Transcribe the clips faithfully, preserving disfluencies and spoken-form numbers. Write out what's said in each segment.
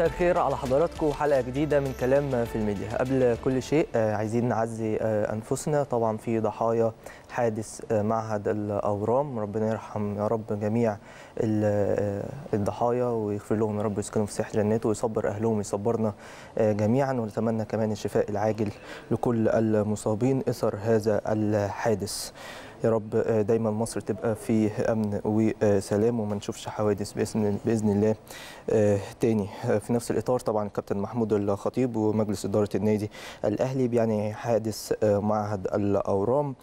مساء الخير على حضراتكم، حلقة جديدة من كلام في الميديا. قبل كل شيء عايزين نعزي أنفسنا طبعا في ضحايا حادث معهد الأورام. ربنا يرحم يا رب جميع الضحايا ويغفر لهم يا رب، يسكنهم في سيح جناته ويصبر أهلهم ويصبرنا جميعا، ونتمنى كمان الشفاء العاجل لكل المصابين إثر هذا الحادث. يا رب دايما مصر تبقى في امن وسلام وما نشوفش حوادث باذن باذن الله تاني. في نفس الاطار طبعا الكابتن محمود الخطيب ومجلس اداره النادي الاهلي بيعني حادث معهد الاورام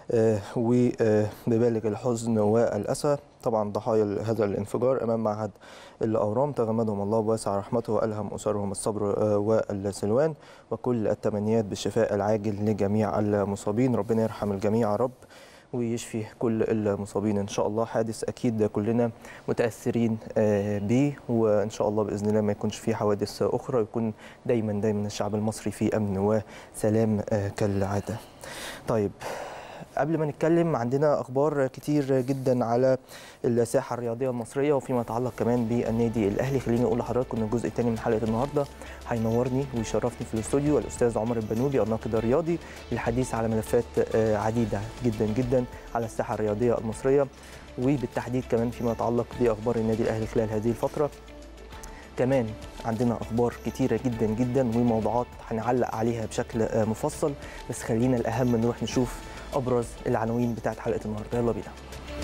وببالغ الحزن والاسى طبعا ضحايا هذا الانفجار امام معهد الاورام، تغمدهم الله بواسع رحمته والهم اسرهم الصبر والسلوان، وكل التمنيات بالشفاء العاجل لجميع المصابين. ربنا يرحم الجميع يا رب ويشفي كل المصابين ان شاء الله. حادث اكيد كلنا متاثرين بيه، وان شاء الله باذن الله ما يكونش فيه حوادث اخرى، يكون دايما دايما الشعب المصري في امن وسلام كالعاده. طيب قبل ما نتكلم عندنا اخبار كتير جدا على الساحه الرياضيه المصريه وفيما يتعلق كمان بالنادي الاهلي. خليني اقول لحضراتكم ان الجزء الثاني من حلقه النهارده هينورني ويشرفني في الاستوديو الاستاذ عمر البنوبي الناقد الرياضي للحديث على ملفات عديده جدا جدا على الساحه الرياضيه المصريه، وبالتحديد كمان فيما يتعلق باخبار النادي الاهلي خلال هذه الفتره. كمان عندنا اخبار كتيره جدا جدا وموضوعات هنعلق عليها بشكل مفصل، بس خلينا الاهم نروح نشوف ابرز العناوين بتاعت حلقه النهارده. يلا بينا.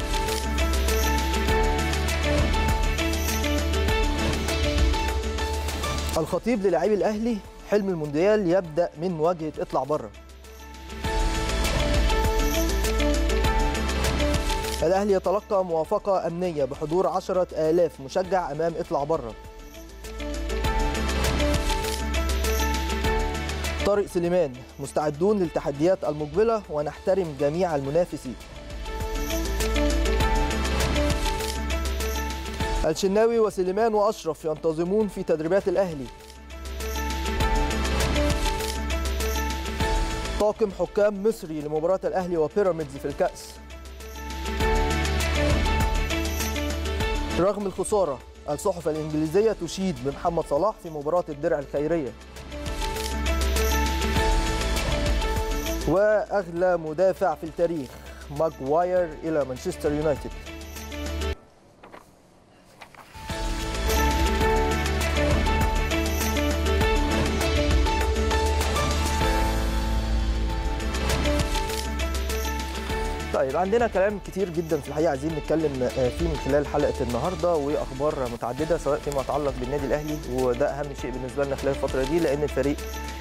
الخطيب للاعبي الاهلي حلم المونديال يبدا من مواجهه اطلع بره. الاهلي يتلقى موافقه امنيه بحضور عشرة آلاف مشجع امام اطلع بره. طارق سليمان مستعدون للتحديات المقبلة ونحترم جميع المنافسين. الشناوي وسليمان وأشرف ينتظمون في تدريبات الأهلي. طاقم حكام مصري لمباراة الأهلي وبيراميدز في الكأس. رغم الخسارة الصحف الإنجليزية تشيد بمحمد صلاح في مباراة الدرع الخيرية. وأغلى مدافع في التاريخ ماغواير إلى مانشستر يونايتد. طيب عندنا كلام كتير جدا في الحقيقة عايزين نتكلم فيه من خلال حلقة النهاردة، وأخبار متعددة سواء فيما يتعلق بالنادي الأهلي، وده أهم شيء بالنسبة لنا خلال الفترة دي، لأن الفريق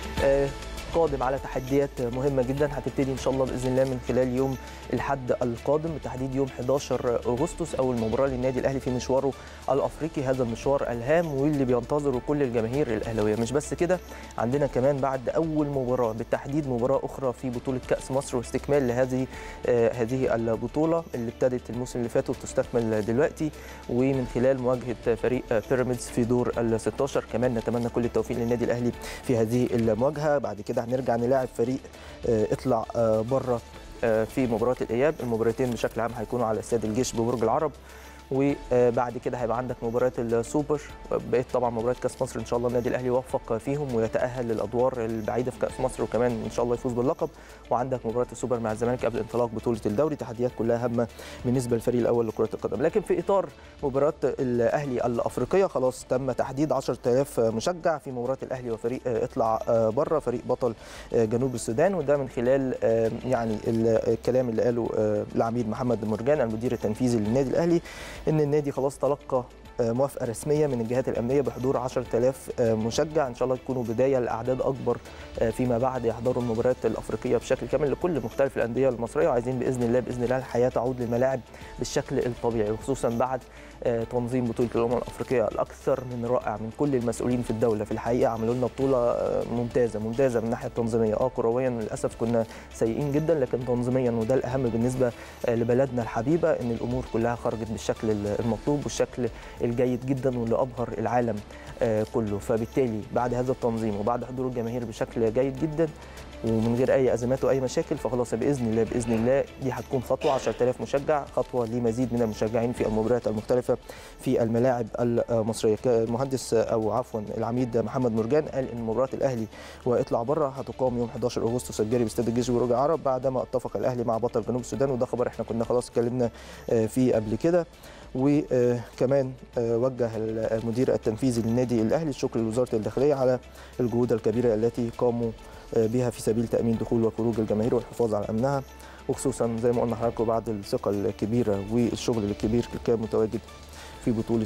قادم على تحديات مهمة جدا هتبتدي إن شاء الله بإذن الله من خلال يوم الحد القادم، بالتحديد يوم حداشر أغسطس أول مباراة للنادي الأهلي في مشواره الأفريقي. هذا المشوار الهام واللي بينتظره كل الجماهير الأهلاوية. مش بس كده، عندنا كمان بعد أول مباراة بالتحديد مباراة أخرى في بطولة كأس مصر واستكمال لهذه آه هذه البطولة اللي ابتدت الموسم اللي فات وبتستكمل دلوقتي، ومن خلال مواجهة فريق بيراميدز في دور ال ستاشر. كمان نتمنى كل التوفيق للنادي الأهلي في هذه المواجهة. بعد كده هنرجع نلاعب فريق اطلع بره في مباراه الاياب. المباراتين بشكل عام هيكونوا على استاد الجيش ببرج العرب، وبعد كده هيبقى عندك مباراه السوبر. بقيت طبعا مباراه كاس مصر ان شاء الله النادي الاهلي يوفق فيهم ويتاهل للادوار البعيده في كاس مصر، وكمان ان شاء الله يفوز باللقب. وعندك مباراه السوبر مع الزمالك قبل انطلاق بطوله الدوري. تحديات كلها هامه بالنسبه للفريق الاول لكره القدم. لكن في اطار مباراه الاهلي الافريقيه خلاص تم تحديد عشرة آلاف مشجع في مباراه الاهلي وفريق اطلع بره فريق بطل جنوب السودان، وده من خلال يعني الكلام اللي قاله العميد محمد مرجان المدير التنفيذي للنادي الاهلي، ان النادي خلاص تلقى موافقه رسميه من الجهات الامنيه بحضور عشرة آلاف مشجع. ان شاء الله تكونوا بدايه لاعداد اكبر فيما بعد يحضروا المباريات الافريقيه بشكل كامل لكل مختلف الانديه المصريه، وعايزين باذن الله باذن الله الحياه تعود للملاعب بالشكل الطبيعي، وخصوصا بعد تنظيم بطوله الامم الافريقيه الاكثر من رائع من كل المسؤولين في الدوله. في الحقيقه عملوا لنا بطوله ممتازه ممتازه من الناحيه التنظيميه. اه كرويا للاسف كنا سيئين جدا، لكن تنظيميا وده الاهم بالنسبه لبلدنا الحبيبه ان الامور كلها خرجت بالشكل المطلوب والشكل الجيد جدا واللي ابهر العالم كله. فبالتالي بعد هذا التنظيم وبعد حضور الجماهير بشكل جيد جدا ومن غير اي ازمات واي مشاكل، فخلاص باذن الله باذن الله دي هتكون خطوه عشرة آلاف مشجع، خطوه لمزيد من المشجعين في المباريات المختلفه في الملاعب المصريه. المهندس او عفوا العميد محمد مرجان قال ان مباراه الاهلي واطلع بره هتقام يوم أحد عشر أغسطس الجاري باستاد الجيش برج العرب بعدما اتفق الاهلي مع بطل جنوب السودان، وده خبر احنا كنا خلاص اتكلمنا فيه قبل كده. وكمان وجه المدير التنفيذي للنادي الاهلي الشكر لوزاره الداخليه على الجهود الكبيره التي قاموا بها في سبيل تامين دخول وخروج الجماهير والحفاظ على امنها، وخصوصا زي ما قلنا لحضراتكم بعد الثقه الكبيره والشغل الكبير اللي كان متواجد في بطوله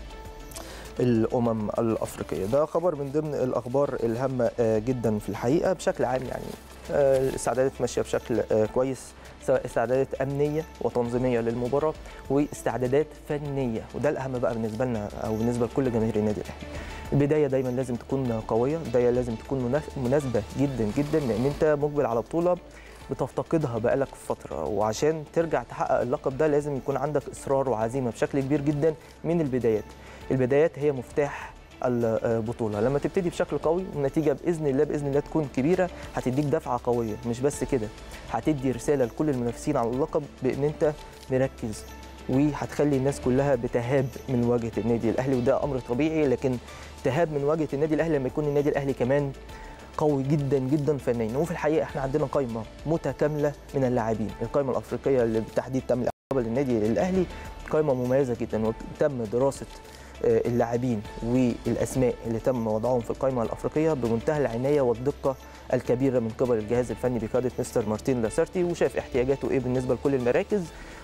الامم الافريقيه. ده خبر من ضمن الاخبار الهامه جدا في الحقيقه. بشكل عام يعني الاستعدادات ماشيه بشكل كويس، سواء استعدادات امنيه وتنظيميه للمباراه واستعدادات فنيه، وده الاهم بقى بالنسبه لنا او بالنسبه لكل جماهير النادي الاهلي. البدايه دايما لازم تكون قويه، البدايه لازم تكون مناسبه جدا جدا، لان انت مقبل على بطوله بتفتقدها بقالك فتره، وعشان ترجع تحقق اللقب ده لازم يكون عندك اصرار وعزيمه بشكل كبير جدا من البدايات. البدايات هي مفتاح البطوله، لما تبتدي بشكل قوي والنتيجه باذن الله باذن الله تكون كبيره هتديك دفعه قويه، مش بس كده هتدي رساله لكل المنافسين على اللقب بان انت مركز، وهتخلي الناس كلها بتهاب من مواجهه النادي الاهلي، وده امر طبيعي، لكن تهاب من مواجهه النادي الاهلي لما يكون النادي الاهلي كمان قوي جدا جدا فنيا. وفي الحقيقه احنا عندنا قائمه متكامله من اللاعبين، القائمه الافريقيه اللي بالتحديد تم الاعتماد للنادي الاهلي قائمه مميزه جدا، وتم دراسه اللاعبين والاسماء اللي تم وضعهم في القائمه الافريقيه بمنتهى العنايه والدقه الكبيره من قبل الجهاز الفني بقياده مستر مارتين لاسارتي، وشاف احتياجاته ايه بالنسبه لكل المراكز،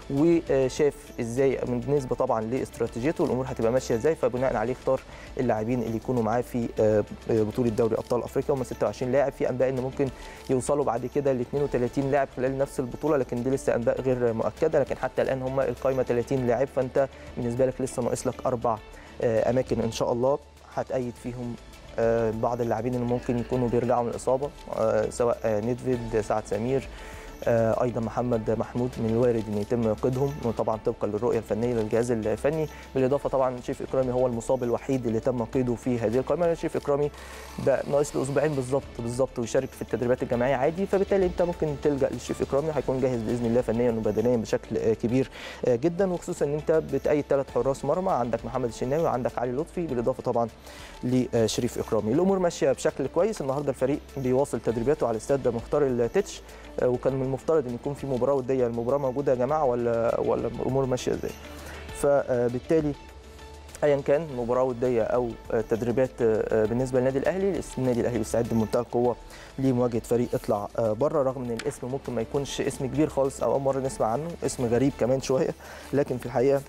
وشاف ازاي بالنسبه طبعا لاستراتيجيته الامور هتبقى ماشيه ازاي، فبناء عليه اختار اللاعبين اللي يكونوا معاه في بطوله دوري ابطال افريقيا. هم ستة وعشرين لاعب، في انباء ان ممكن يوصلوا بعد كده ل اثنين وثلاثين لاعب خلال نفس البطوله، لكن دي لسه انباء غير مؤكده، لكن حتى الان هم القائمه ثلاثين لاعب، فانت بالنسبه لك لسه ناقص لك اربع اماكن ان شاء الله هتأيد فيهم بعض اللاعبين اللي ممكن يكونوا بيرجعوا من الاصابه، سواء نيدفيد، سعد سمير، ايضا محمد محمود من الوارد ان يتم قيدهم، وطبعا طبقا للرؤيه الفنيه للجهاز الفني. بالاضافه طبعا شريف اكرامي هو المصاب الوحيد اللي تم قيده في هذه القائمه، شريف اكرامي بقى ناقص له اسبوعين بالظبط بالظبط ويشارك في التدريبات الجماعيه عادي، فبالتالي انت ممكن تلجا لشريف اكرامي، هيكون جاهز باذن الله فنيا وبدنيا بشكل كبير جدا، وخصوصا ان انت بتأيد ثلاث حراس مرمى، عندك محمد الشناوي وعندك علي لطفي، بالاضافه طبعا لشريف اكرامي. الامور ماشيه بشكل كويس. النهارده الفريق بيواصل تدريباته على استاد مختار التتش، وكان من المفترض ان يكون في مباراه وديه، المباراه موجوده يا جماعه ولا ولا الامور ماشيه ازاي؟ فبالتالي ايا كان مباراه وديه او تدريبات بالنسبه للنادي الاهلي، النادي الاهلي بيستعد بمنتهى القوه لمواجهه فريق اطلع بره، رغم ان الاسم ممكن ما يكونش اسم كبير خالص او اول مره نسمع عنه، اسم غريب كمان شويه، لكن في الحقيقه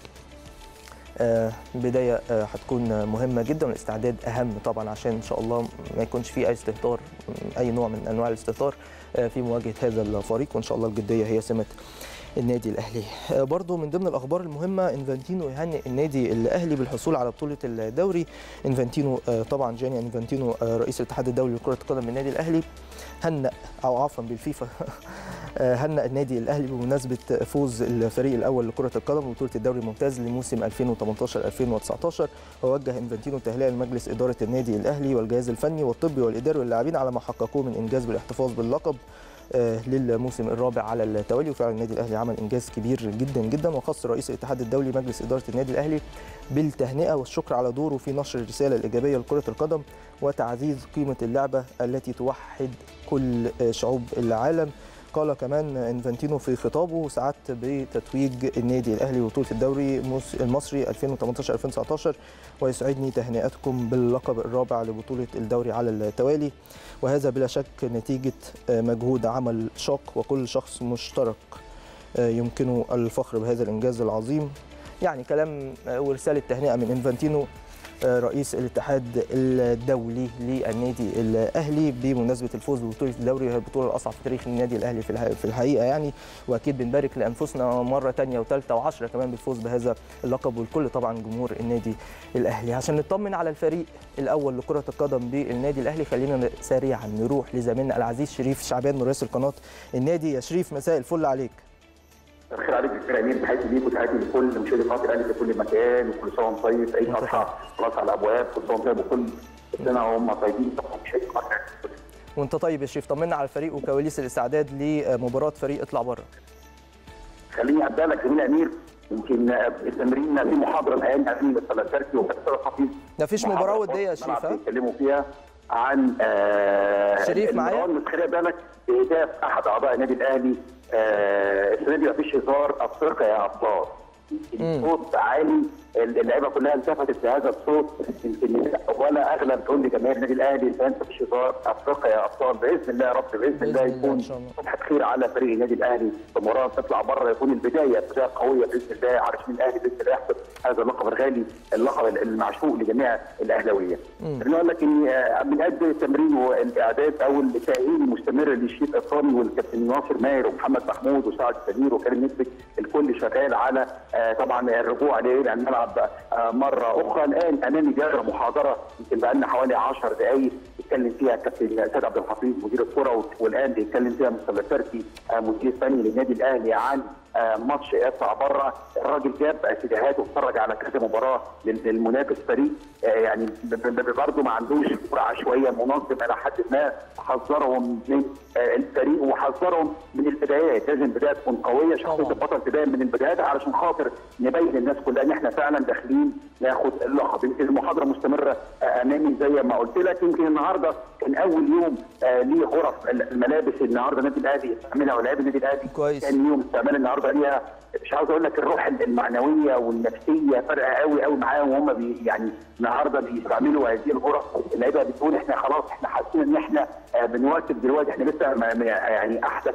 البدايه هتكون مهمه جدا، والاستعداد اهم طبعا عشان ان شاء الله ما يكونش في اي استهتار، اي نوع من انواع الاستهتار في مواجهه هذا الفريق، وان شاء الله الجديه هي سمه النادي الاهلي. برضو من ضمن الاخبار المهمه، انفانتينو يهنئ النادي الاهلي بالحصول على بطوله الدوري. انفانتينو طبعا جاني انفانتينو رئيس الاتحاد الدولي لكره القدم للنادي الاهلي هنأ او عفوا بالفيفا هنأ النادي الاهلي بمناسبه فوز الفريق الاول لكره القدم ببطوله الدوري الممتاز لموسم ألفين وثمانية عشر ألفين وتسعة عشر، ووجه انفانتينو تهنئه لمجلس اداره النادي الاهلي والجهاز الفني والطبي والاداري واللاعبين على ما حققوه من انجاز بالاحتفاظ باللقب للموسم الرابع على التوالي. وفعلا النادي الاهلي عمل انجاز كبير جدا جدا، وخص رئيس الاتحاد الدولي مجلس اداره النادي الاهلي بالتهنئه والشكر على دوره في نشر الرساله الايجابيه لكره القدم وتعزيز قيمه اللعبه التي توحد كل شعوب العالم. قال كمان انفانتينو في خطابه: سعدت بتتويج النادي الاهلي ببطوله الدوري المصري ألفين وثمانية عشر ألفين وتسعة عشر، ويسعدني تهنئتكم باللقب الرابع لبطوله الدوري على التوالي، وهذا بلا شك نتيجه مجهود عمل شاق وكل شخص مشترك يمكنه الفخر بهذا الانجاز العظيم. يعني كلام ورساله تهنئه من انفانتينو رئيس الاتحاد الدولي للنادي الاهلي بمناسبه الفوز ببطوله الدوري، وهي البطوله الاصعب في تاريخ النادي الاهلي في الحقيقه يعني، واكيد بنبارك لانفسنا مره ثانيه وثالثه وعشره كمان بالفوز بهذا اللقب، والكل طبعا جمهور النادي الاهلي. عشان نطمن على الفريق الاول لكره القدم بالنادي الاهلي خلينا سريعا نروح لزميلنا العزيز شريف شعبان مراسل قناه النادي. يا شريف مساء الفل عليك. الخير عليك دكتور امين، تحياتي ليك وتحياتي لكل مشاهدي قناه الاهلي في كل مكان، وكل سنه وانتم طيب. عيد الاضحى خلاص على الابواب، كل سنه وانتم طيب وكل سنه وهم طيبين طبعا مشاهدي قناه الاهلي. وانت طيب يا شريف، طمنا على الفريق وكواليس الاستعداد لمباراه فريق اطلع بره. خليني ابدا لك جميل امير. يمكن التمرين في محاضره الان امين الثلاثي وكابتن الحفيظ. مفيش مباراه وديه يا شريف؟ ها بيتكلموا فيها عن آه شريف معايا؟ خلي بالك باهداف احد اعضاء النادي الاهلي آه السنه دي مفيش هزار، افريقيا يا ابطال. الصوت عالي، اللعيبه كلها التفتت لهذا الصوت. يمكن ولا اغلب تقول لجماهير النادي الاهلي انت مفيش هزار، افريقيا يا ابطال باذن الله يا رب، باذن الله يكون صبحه خير على فريق النادي الاهلي في مباراه تطلع بره، يكون البدايه بدايه قويه باذن الله علشان الاهلي باذن الله يحصد هذا اللقب الغالي، اللقب المعشوق لجميع الاهلاويه. خليني اقول لك ان من قد التمرين والاعداد او التاهيل المستمر لشريف اكرامي والكابتن ناصر ماهر ومحمد محمود وسعد سمير وكريم نسبك، الكل شغال على طبعا الرجوع للملعب مره اخرى. الان امامي جرى محاضره يمكن بقى لنا حوالي عشر دقائق بيتكلم فيها الكابتن سيد عبد الحفيظ مدير الكره، والان بيتكلم فيها مصطفى تركي مدير فني للنادي الاهلي عن ماتش يطلع بره. الراجل جاب استدعاءات واتفرج على كذا مباراه للمنافس فريق يعني برضه ما عندوش كره عشوائيه، منظم الى حد ما، حذرهم من الفريق وحذرهم من البدايات، لازم البدايه تكون قويه، شخصيه البطل تبان من البدايات علشان خاطر نبين للناس كلها ان احنا فعلا داخلين ناخد اللقب. يمكن المحاضره مستمره امامي زي ما قلت لك. يمكن النهارده كان اول يوم ليه غرف الملابس النهارده النادي الاهلي استعملها ولاعيبه النادي الاهلي كويس. كان يوم استعمال النهارده ليها، مش عاوز اقول لك الروح المعنويه والنفسيه فارقه قوي قوي معاهم، وهم بي يعني النهارده بيستعملوا هذه الغرف. اللعيبه بتقول احنا خلاص احنا حاسين ان احنا بنواكب دلوقتي، احنا لسه يعني احدث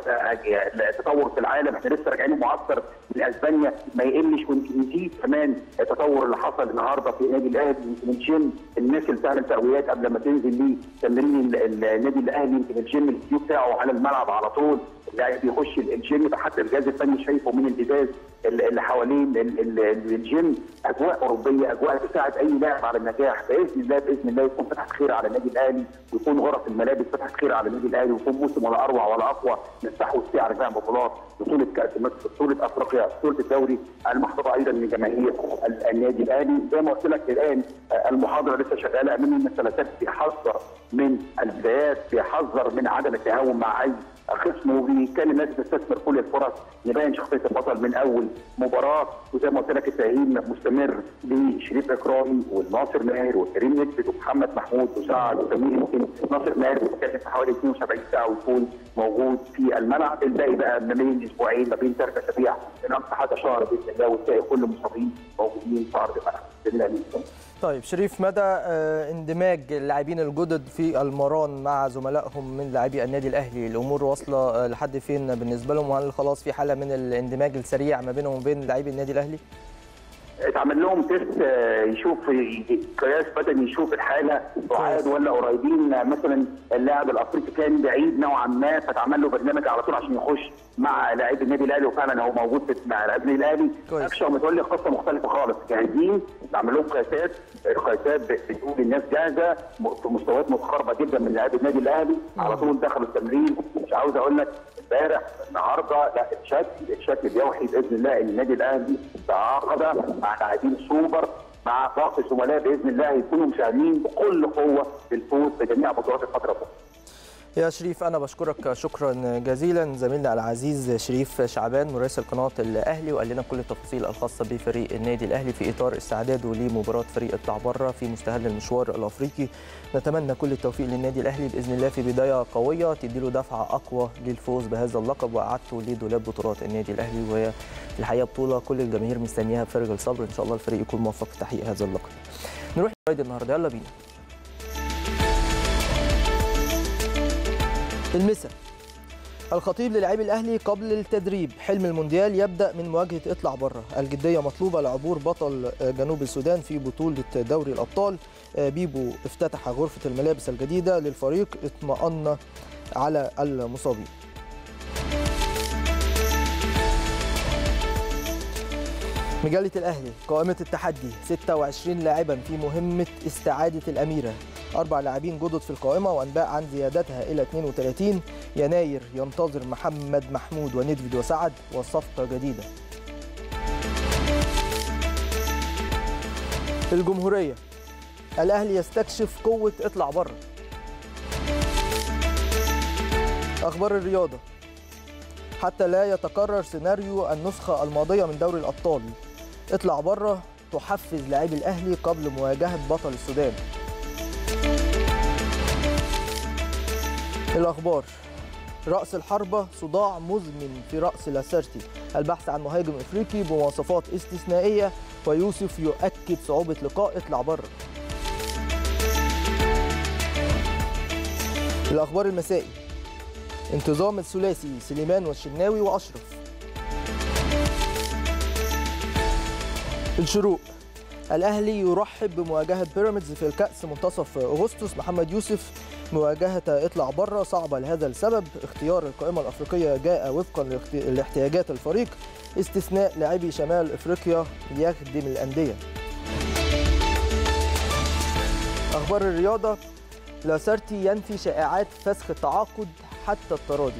تطور في العالم، احنا لسه راجعين معسكر من اسبانيا ما يقلش، ونزيد كمان التطور اللي حصل النهارده في النادي الاهلي. يمكن الجيم الناس اللي بتعمل تقويات قبل ما تنزل ليه تمرين النادي الاهلي، يمكن الجيم الفيو بتاعه على الملعب على طول، اللاعب بيخش الجيم حتى الجهاز الفني شايفه من الازاز اللي حوالين الجيم، اجواء اوروبيه، اجواء تساعد اي لاعب على النجاح. باذن الله باذن الله يكون فتحه خير على النادي الاهلي، ويكون غرف الملابس فتحه خير على النادي الاهلي، ويكون موسم ولا اروع ولا اقوى نستحوذ فيه على جميع بطولات، بطوله كاس مصر، بطوله افريقيا، بطوله الدوري المحفوظه ايضا من جماهير النادي الاهلي. زي ما قلت لك الان المحاضره لسه شغاله امامي، ان الثلاثات بيحذر من البدايات، بيحذر من عدم التهاون مع اي خصمه، وبيتكلم الناس تستثمر كل الفرص، نبين شخصيه البطل من اول مباراه. وزي ما قلت لك التاهيل مستمر لشريف اكرامي والناصر ماهر وكريم نسبت ومحمد محمود وسعد وسمير. يمكن ناصر ماهر بيتكلم في حوالي اثنين وسبعين ساعه ويكون موجود في الملعب، الباقي بقى ما بين اسبوعين ما بين ثلاث اسابيع من اقصى حتى شهر باذن الله، والباقي كل المصابين موجودين في ارض الملعب. طيب شريف، مدى اندماج اللاعبين الجدد في المران مع زملائهم من لاعبي النادي الاهلي، الامور واصله لحد فين بالنسبه لهم؟ وهل خلاص في حاله من الاندماج السريع ما بينهم وبين لاعبي النادي الاهلي؟ اتعمل لهم تيست يشوف قياس بدني، يشوف الحاله بعاد ولا قريبين. مثلا اللاعب الافريقي كان بعيد نوعا ما، فاتعمل له برنامج على طول عشان يخش مع لاعبي النادي الاهلي، وفعلا هو موجود مع لاعبي النادي الاهلي. اكشن متولي قصه مختلفه خالص، جاهزين، بعمل لهم قياسات، القياسات بتقول الناس جاهزه في مستويات متقاربه جدا من لاعبي النادي الاهلي، على طول دخلوا التمرين. مش عاوز اقول لك امبارح النهارده، لا الشكل الشكل بيوحي باذن الله ان النادي الاهلي تعاقد مع لاعبين سوبر، مع باقي الزملاء باذن الله هيكونوا مساهمين بكل قوه للفوز بجميع بطولات الفتره القادمه. يا شريف أنا بشكرك شكرا جزيلا، زميلنا العزيز شريف شعبان مراسل قناة الأهلي، وقال لنا كل التفاصيل الخاصة بفريق النادي الأهلي في إطار استعداده لمباراة فريق اطلع بره في مستهل المشوار الأفريقي. نتمنى كل التوفيق للنادي الأهلي بإذن الله في بداية قوية تديله دفعة أقوى للفوز بهذا اللقب وإعادته لدولاب بطولات النادي الأهلي، وهي الحقيقة بطولة كل الجماهير مستنياها بفارغ الصبر. إن شاء الله الفريق يكون موفق في تحقيق هذا اللقب. نروح للرايد النهارده، يلا بينا. المسا الخطيب للاعبي الاهلي قبل التدريب، حلم المونديال يبدا من مواجهه اطلع بره، الجديه مطلوبه لعبور بطل جنوب السودان في بطوله دوري الابطال. بيبو افتتح غرفه الملابس الجديده للفريق، اطمأن على المصابين. مجله الاهلي، قائمه التحدي ستة وعشرين لاعبا في مهمه استعاده الاميره، أربع لاعبين جدد في القائمة وأنباء عن زيادتها إلى اثنين وثلاثين. يناير ينتظر محمد محمود وندفد وسعد وصفقة جديدة. الجمهورية، الأهلي يستكشف قوة اطلع بره. اخبار الرياضه. حتى لا يتكرر سيناريو النسخه الماضيه من دوري الابطال، اطلع بره تحفز لاعبي الاهلي قبل مواجهه بطل السودان. الاخبار. رأس الحربة صداع مزمن في رأس لاسارتي، البحث عن مهاجم افريقي بمواصفات استثنائية، ويوسف يؤكد صعوبة لقاء اطلع بره. الأخبار المسائي. انتظام الثلاثي سليمان والشناوي وأشرف. الشروق. الأهلي يرحب بمواجهة بيراميدز في الكأس منتصف أغسطس، محمد يوسف مواجهة اطلع بره صعبة لهذا السبب، اختيار القائمة الأفريقية جاء وفقا لاحتياجات الفريق، استثناء لاعبي شمال أفريقيا يخدم الأندية. أخبار الرياضة. لاسارتي ينفي شائعات فسخ التعاقد حتى التراضي.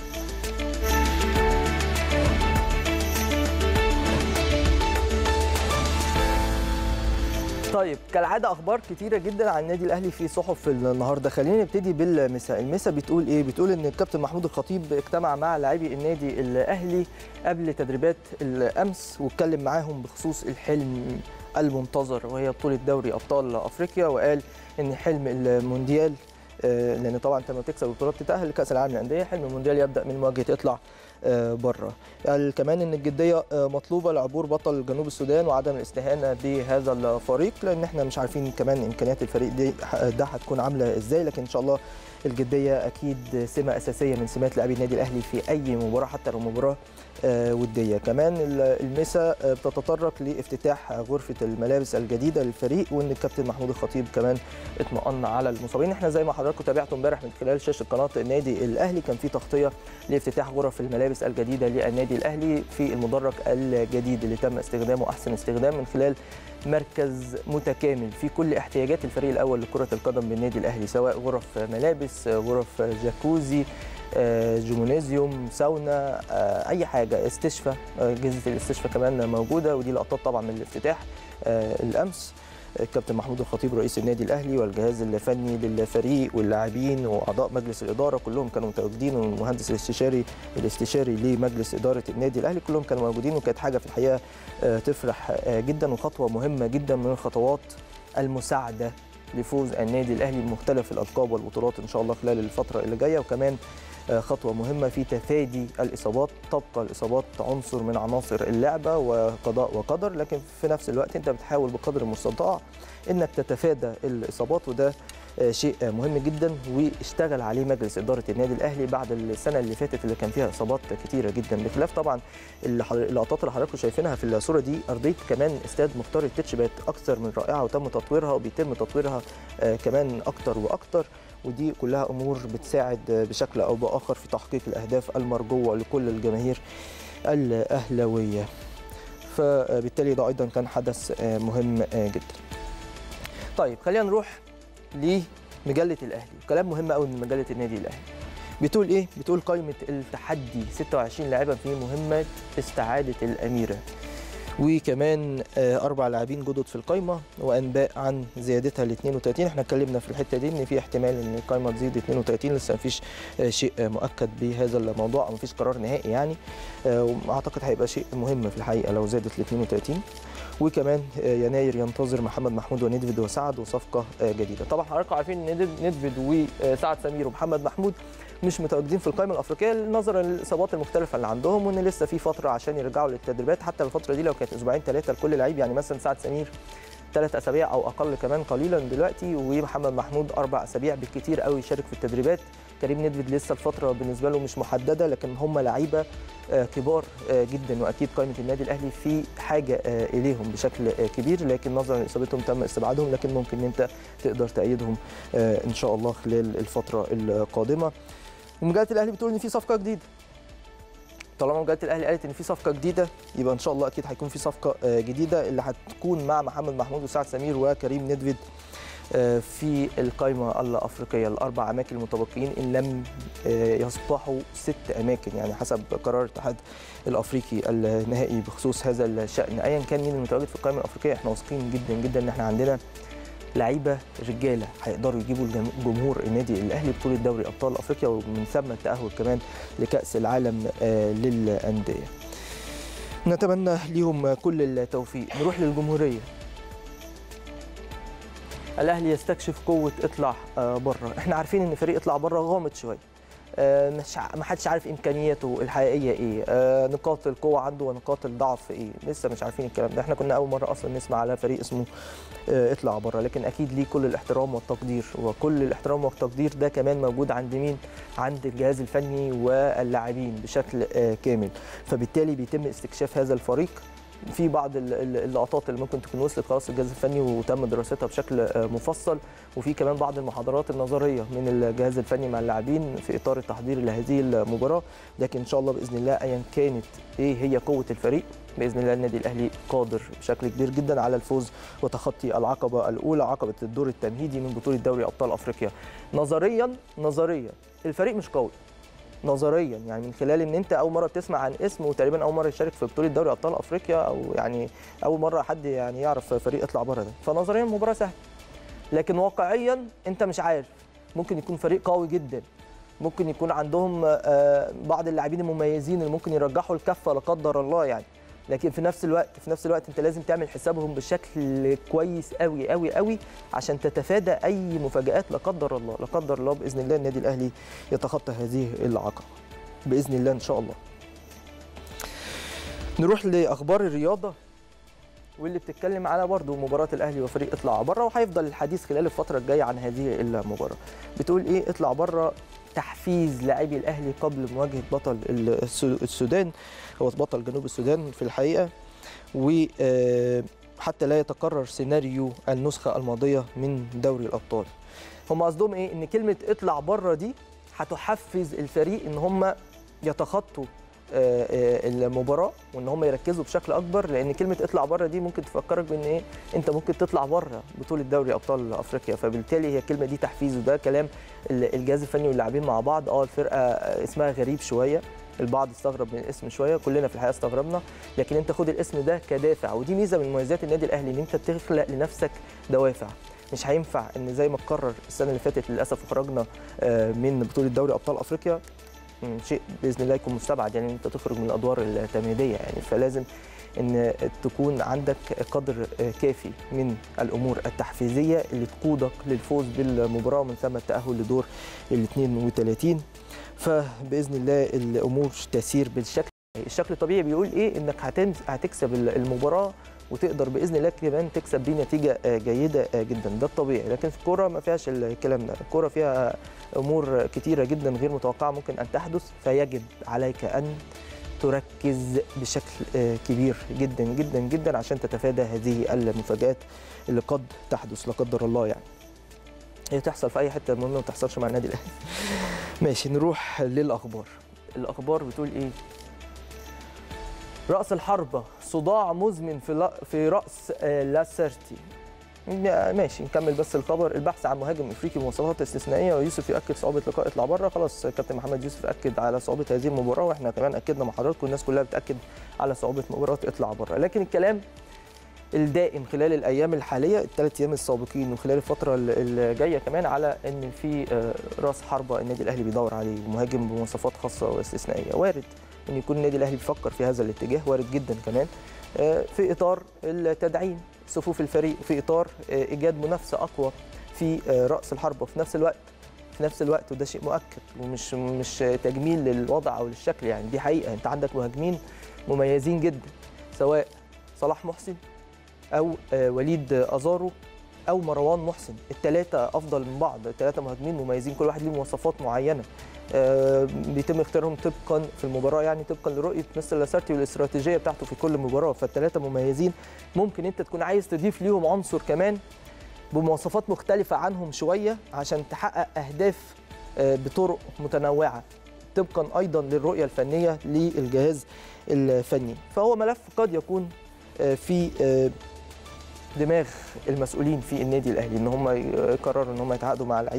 طيب كالعاده اخبار كتيره جدا عن النادي الاهلي في صحف النهارده، خلينا نبتدي بالمساء. المساء بتقول ايه؟ بتقول ان الكابتن محمود الخطيب اجتمع مع لاعبي النادي الاهلي قبل تدريبات الامس واتكلم معاهم بخصوص الحلم المنتظر وهي بطوله دوري ابطال افريقيا، وقال ان حلم المونديال، لان طبعا انت لما تكسب البطولات تتاهل لكاس العالم للانديه، حلم المونديال يبدا من مواجهه اطلع بره. قال كمان ان الجديه مطلوبه لعبور بطل جنوب السودان وعدم الاستهانه بهذا الفريق، لان احنا مش عارفين كمان امكانيات الفريق دي ده هتكون عامله ازاي، لكن ان شاء الله الجديه اكيد سمه اساسيه من سمات لاعبي النادي الاهلي في اي مباراه حتى لو مباراه وديه. كمان المسا بتتطرق لافتتاح غرفه الملابس الجديده للفريق، وان الكابتن محمود الخطيب كمان اطمأن على المصابين. احنا زي ما حضراتكم تابعتوا امبارح من خلال شاشه قناه النادي الاهلي كان في تغطيه لافتتاح غرف الملابس الجديده للنادي الاهلي في المدرج الجديد اللي تم استخدامه احسن استخدام من خلال مركز متكامل في كل احتياجات الفريق الاول لكره القدم بالنادي الاهلي، سواء غرف ملابس، غرف جاكوزي، جيمونيزيوم، ساونا، اي حاجه، استشفاء، اجهزه الاستشفاء كمان موجوده، ودي لقطات طبعا من الافتتاح الامس. الكابتن محمود الخطيب رئيس النادي الاهلي والجهاز الفني للفريق واللاعبين واعضاء مجلس الاداره كلهم كانوا متواجدين، والمهندس الاستشاري الاستشاري لمجلس اداره النادي الاهلي كلهم كانوا موجودين، وكانت حاجه في الحقيقه تفرح جدا وخطوه مهمه جدا من الخطوات المساعده لفوز النادي الاهلي بمختلف الالقاب والبطولات ان شاء الله خلال الفتره اللي جايه، وكمان خطوه مهمه في تفادي الاصابات. تبقى الاصابات عنصر من عناصر اللعبه وقضاء وقدر، لكن في نفس الوقت انت بتحاول بقدر المستطاع انك تتفادى الاصابات، وده شيء مهم جدا واشتغل عليه مجلس اداره النادي الاهلي بعد السنه اللي فاتت اللي كان فيها اصابات كتيره جدا، بخلاف طبعا اللقطات اللي حضراتكم شايفينها في الصوره دي. ارضيه كمان استاد مختار التتش بقت اكثر من رائعه وتم تطويرها وبيتم تطويرها كمان اكتر واكتر، ودي كلها امور بتساعد بشكل او باخر في تحقيق الاهداف المرجوه لكل الجماهير الاهلاويه. فبالتالي ده ايضا كان حدث مهم جدا. طيب خلينا نروح لمجله الاهلي، كلام مهم قوي من مجله النادي الاهلي. بتقول ايه؟ بتقول قائمه التحدي ستة وعشرين لاعبا في مهمه استعاده الاميره، وكمان اربع لاعبين جدد في القائمه، وانباء عن زيادتها ل اثنين وثلاثين. احنا اتكلمنا في الحته دي ان في احتمال ان القائمه تزيد اثنين وثلاثين، لسه مفيش شيء مؤكد بهذا الموضوع او مفيش قرار نهائي يعني، واعتقد هيبقى شيء مهم في الحقيقه لو زادت ل اثنين وثلاثين. وكمان يناير ينتظر محمد محمود وندفيد وسعد وصفقه جديده. طبعا حضراتكم عارفين ان ندفيد وسعد سمير ومحمد محمود مش متواجدين في القائمه الافريقيه نظرا للاصابات المختلفه اللي عندهم، وان لسه في فتره عشان يرجعوا للتدريبات، حتى الفتره دي لو كانت اسبوعين ثلاثه لكل لعيب، يعني مثلا سعد سمير ثلاث اسابيع او اقل كمان قليلا دلوقتي، ومحمد محمود اربع اسابيع بالكثير قوي يشارك في التدريبات. كريم ندفيد لسه الفتره بالنسبه له مش محدده، لكن هم لعيبه كبار جدا، واكيد قائمه النادي الاهلي في حاجه اليهم بشكل كبير، لكن نظرا لاصابتهم تم استبعادهم، لكن ممكن ان انت تقدر تأيدهم ان شاء الله خلال الفتره القادمه. ومجله الاهلي بتقول ان في صفقه جديده. طالما مجله الاهلي قالت ان في صفقه جديده يبقى ان شاء الله اكيد هيكون في صفقه جديده اللي هتكون مع محمد محمود وسعد سمير وكريم ندفيد في القائمه الافريقيه، الاربع اماكن المتبقيين ان لم يصبحوا ست اماكن، يعني حسب قرار الاتحاد الافريقي النهائي بخصوص هذا الشان. ايا كان مين المتواجد في القائمه الافريقيه احنا واثقين جدا جدا ان احنا عندنا لعيبه رجاله هيقدروا يجيبوا جمهور النادي الاهلي بطوله دوري ابطال افريقيا، ومن ثم التاهل كمان لكاس العالم للانديه. نتمنى ليهم كل التوفيق. نروح للجمهوريه. الاهلي يستكشف قوه اطلع بره. احنا عارفين ان فريق اطلع بره غامض شويه، مش ما حدش عارف امكانياته الحقيقيه ايه، نقاط القوه عنده ونقاط الضعف ايه، لسه مش عارفين الكلام ده. احنا كنا اول مره اصلا نسمع على فريق اسمه اطلع بره، لكن اكيد ليه كل الاحترام والتقدير، وكل الاحترام والتقدير ده كمان موجود عند مين؟ عند الجهاز الفني واللاعبين بشكل كامل. فبالتالي بيتم استكشاف هذا الفريق في بعض اللقطات اللي ممكن تكون وصلت خلاص الجهاز الفني وتم دراستها بشكل مفصل، وفي كمان بعض المحاضرات النظريه من الجهاز الفني مع اللاعبين في اطار التحضير لهذه المباراه. لكن ان شاء الله باذن الله ايا كانت ايه هي قوه الفريق، باذن الله النادي الاهلي قادر بشكل كبير جدا على الفوز وتخطي العقبه الاولى، عقبه الدور التمهيدي من بطوله دوري ابطال افريقيا. نظريا نظريا الفريق مش قوي نظريا، يعني من خلال ان انت اول مره بتسمع عن اسم، وتقريبا اول مره يشارك في بطوله دوري ابطال افريقيا، او يعني اول مره حد يعني يعرف فريق يطلع بره ده، فنظريا المباراه سهله. لكن واقعيا انت مش عارف، ممكن يكون فريق قوي جدا، ممكن يكون عندهم بعض اللاعبين المميزين اللي ممكن يرجحوا الكفه لا قدر الله يعني، لكن في نفس الوقت في نفس الوقت انت لازم تعمل حسابهم بشكل كويس قوي قوي قوي عشان تتفادى اي مفاجآت لا قدر الله لا قدر الله. باذن الله النادي الاهلي يتخطى هذه العقبه باذن الله ان شاء الله. نروح لاخبار الرياضه واللي بتتكلم على برضه مباراه الاهلي وفريق اطلع بره، وهيفضل الحديث خلال الفتره الجايه عن هذه المباراه. بتقول ايه اطلع بره؟ تحفيز لاعبي الاهلي قبل مواجهه بطل السودان، هو بطل جنوب السودان في الحقيقه، وحتى لا يتكرر سيناريو النسخه الماضيه من دوري الابطال. هم قصدهم ايه؟ ان كلمه اطلع بره دي هتحفز الفريق ان هم يتخطوا المباراه وان هم يركزوا بشكل اكبر، لان كلمه اطلع بره دي ممكن تفكرك بان ايه؟ انت ممكن تطلع بره بطوله دوري ابطال افريقيا، فبالتالي هي الكلمه دي تحفيز، وده كلام الجهاز الفني واللاعبين مع بعض. اه الفرقه اسمها غريب شويه، البعض استغرب من الاسم شويه، كلنا في الحقيقه استغربنا، لكن انت خد الاسم ده كدافع، ودي ميزه من مميزات النادي الاهلي، ان انت بتخلق لنفسك دوافع. مش هينفع ان زي ما اتكرر السنه اللي فاتت للاسف وخرجنا من بطوله دوري ابطال افريقيا، شيء باذن الله يكون مستبعد، يعني انت تخرج من الادوار التمهيديه يعني، فلازم ان تكون عندك قدر كافي من الامور التحفيزيه اللي تقودك للفوز بالمباراه ومن ثم التاهل لدور ال اثنين وثلاثين. فباذن الله الامور تسير بالشكل الشكل الطبيعي. بيقول ايه؟ انك هتكسب المباراه وتقدر باذن الله كمان تكسب بنتيجه جيده جدا، ده الطبيعي. لكن في الكوره ما فيهاش الكلام ده، الكوره فيها امور كتيره جدا غير متوقعه ممكن ان تحدث، فيجب عليك ان تركز بشكل كبير جدا جدا جدا عشان تتفادى هذه المفاجآت اللي قد تحدث لا قدر الله يعني. هي تحصل في اي حته، المهم ما تحصلش مع النادي الاهلي. ماشي، نروح للاخبار. الاخبار بتقول ايه؟ رأس الحربة صداع مزمن في في رأس لاسارتي. ماشي نكمل بس الخبر. البحث عن مهاجم افريقي بمواصفات استثنائيه، ويوسف يؤكد صعوبه لقاء اطلع بره. خلاص كابتن محمد يوسف اكد على صعوبه هذه المباراه، واحنا كمان اكدنا مع حضراتكم، الناس كلها بتاكد على صعوبه مباراه اطلع بره. لكن الكلام الدائم خلال الايام الحاليه، الثلاث ايام السابقين وخلال الفتره اللي جايه كمان، على ان في راس حربه النادي الاهلي بيدور عليه، مهاجم بمواصفات خاصه واستثنائيه. وارد ان يكون النادي الاهلي بيفكر في هذا الاتجاه، وارد جدا كمان في اطار التدعيم صفوف الفريق، في اطار ايجاد منافسه اقوى في راس الحربه. في نفس الوقت في نفس الوقت وده شيء مؤكد ومش مش تجميل للوضع او للشكل يعني، دي حقيقه، انت عندك مهاجمين مميزين جدا، سواء صلاح محسن او وليد ازارو او مروان محسن، الثلاثه افضل من بعض، الثلاثه مهاجمين مميزين، كل واحد له مواصفات معينه بيتم اختيارهم طبقا في المباراه يعني طبقا لرؤيه مستر لاسارتي والاستراتيجيه بتاعته في كل مباراه. فالثلاثه مميزين، ممكن انت تكون عايز تضيف ليهم عنصر كمان بمواصفات مختلفه عنهم شويه عشان تحقق اهداف بطرق متنوعه طبقا ايضا للرؤيه الفنيه للجهاز الفني. فهو ملف قد يكون في دماغ المسؤولين في النادي الاهلي ان هم يقرروا ان هم يتعاقدوا مع لعيب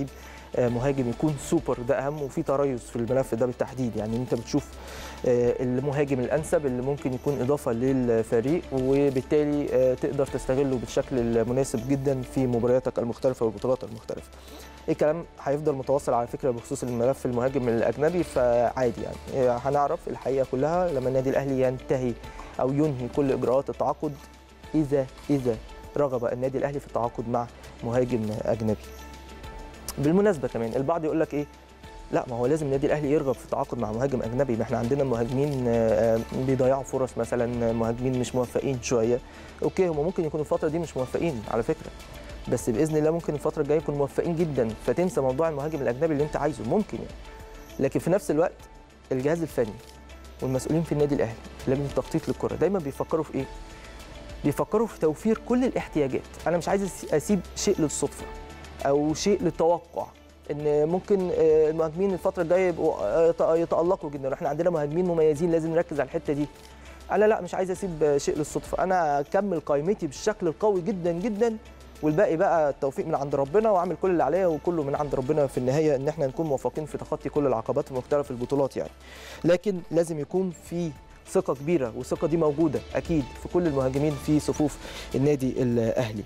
مهاجم يكون سوبر، ده اهم، وفي تريث في الملف ده بالتحديد. يعني انت بتشوف المهاجم الانسب اللي ممكن يكون اضافه للفريق، وبالتالي تقدر تستغله بالشكل المناسب جدا في مبارياتك المختلفه والبطولات المختلفه. الكلام هيفضل متواصل على فكره بخصوص الملف المهاجم الاجنبي، فعادي يعني هنعرف الحقيقه كلها لما النادي الاهلي ينتهي او ينهي كل اجراءات التعاقد، اذا اذا رغب النادي الاهلي في التعاقد مع مهاجم اجنبي. بالمناسبه كمان البعض يقول لك ايه، لا ما هو لازم النادي الاهلي يرغب في التعاقد مع مهاجم اجنبي، ما احنا عندنا مهاجمين بيضيعوا فرص، مثلا مهاجمين مش موفقين شويه. اوكي، هم ممكن يكونوا الفتره دي مش موفقين على فكره، بس باذن الله ممكن الفتره الجايه يكونوا موفقين جدا، فتنسى موضوع المهاجم الاجنبي اللي انت عايزه، ممكن يعني. لكن في نفس الوقت الجهاز الفني والمسؤولين في النادي الاهلي، لجنه التخطيط للكره، دايما بيفكروا في ايه؟ بيفكروا في توفير كل الاحتياجات. انا مش عايز اسيب شيء للصدفه او شيء للتوقع ان ممكن المهاجمين الفتره الجايه يبقوا يتالقوا جدا، احنا عندنا مهاجمين مميزين لازم نركز على الحته دي. انا لا، مش عايز اسيب شيء للصدفه، انا اكمل قائمتي بالشكل القوي جدا جدا، والباقي بقى التوفيق من عند ربنا، واعمل كل اللي عليا وكله من عند ربنا في النهايه، ان احنا نكون موفقين في تخطي كل العقبات في مختلف البطولات يعني. لكن لازم يكون في ثقه كبيره، والثقه دي موجوده اكيد في كل المهاجمين في صفوف النادي الاهلي.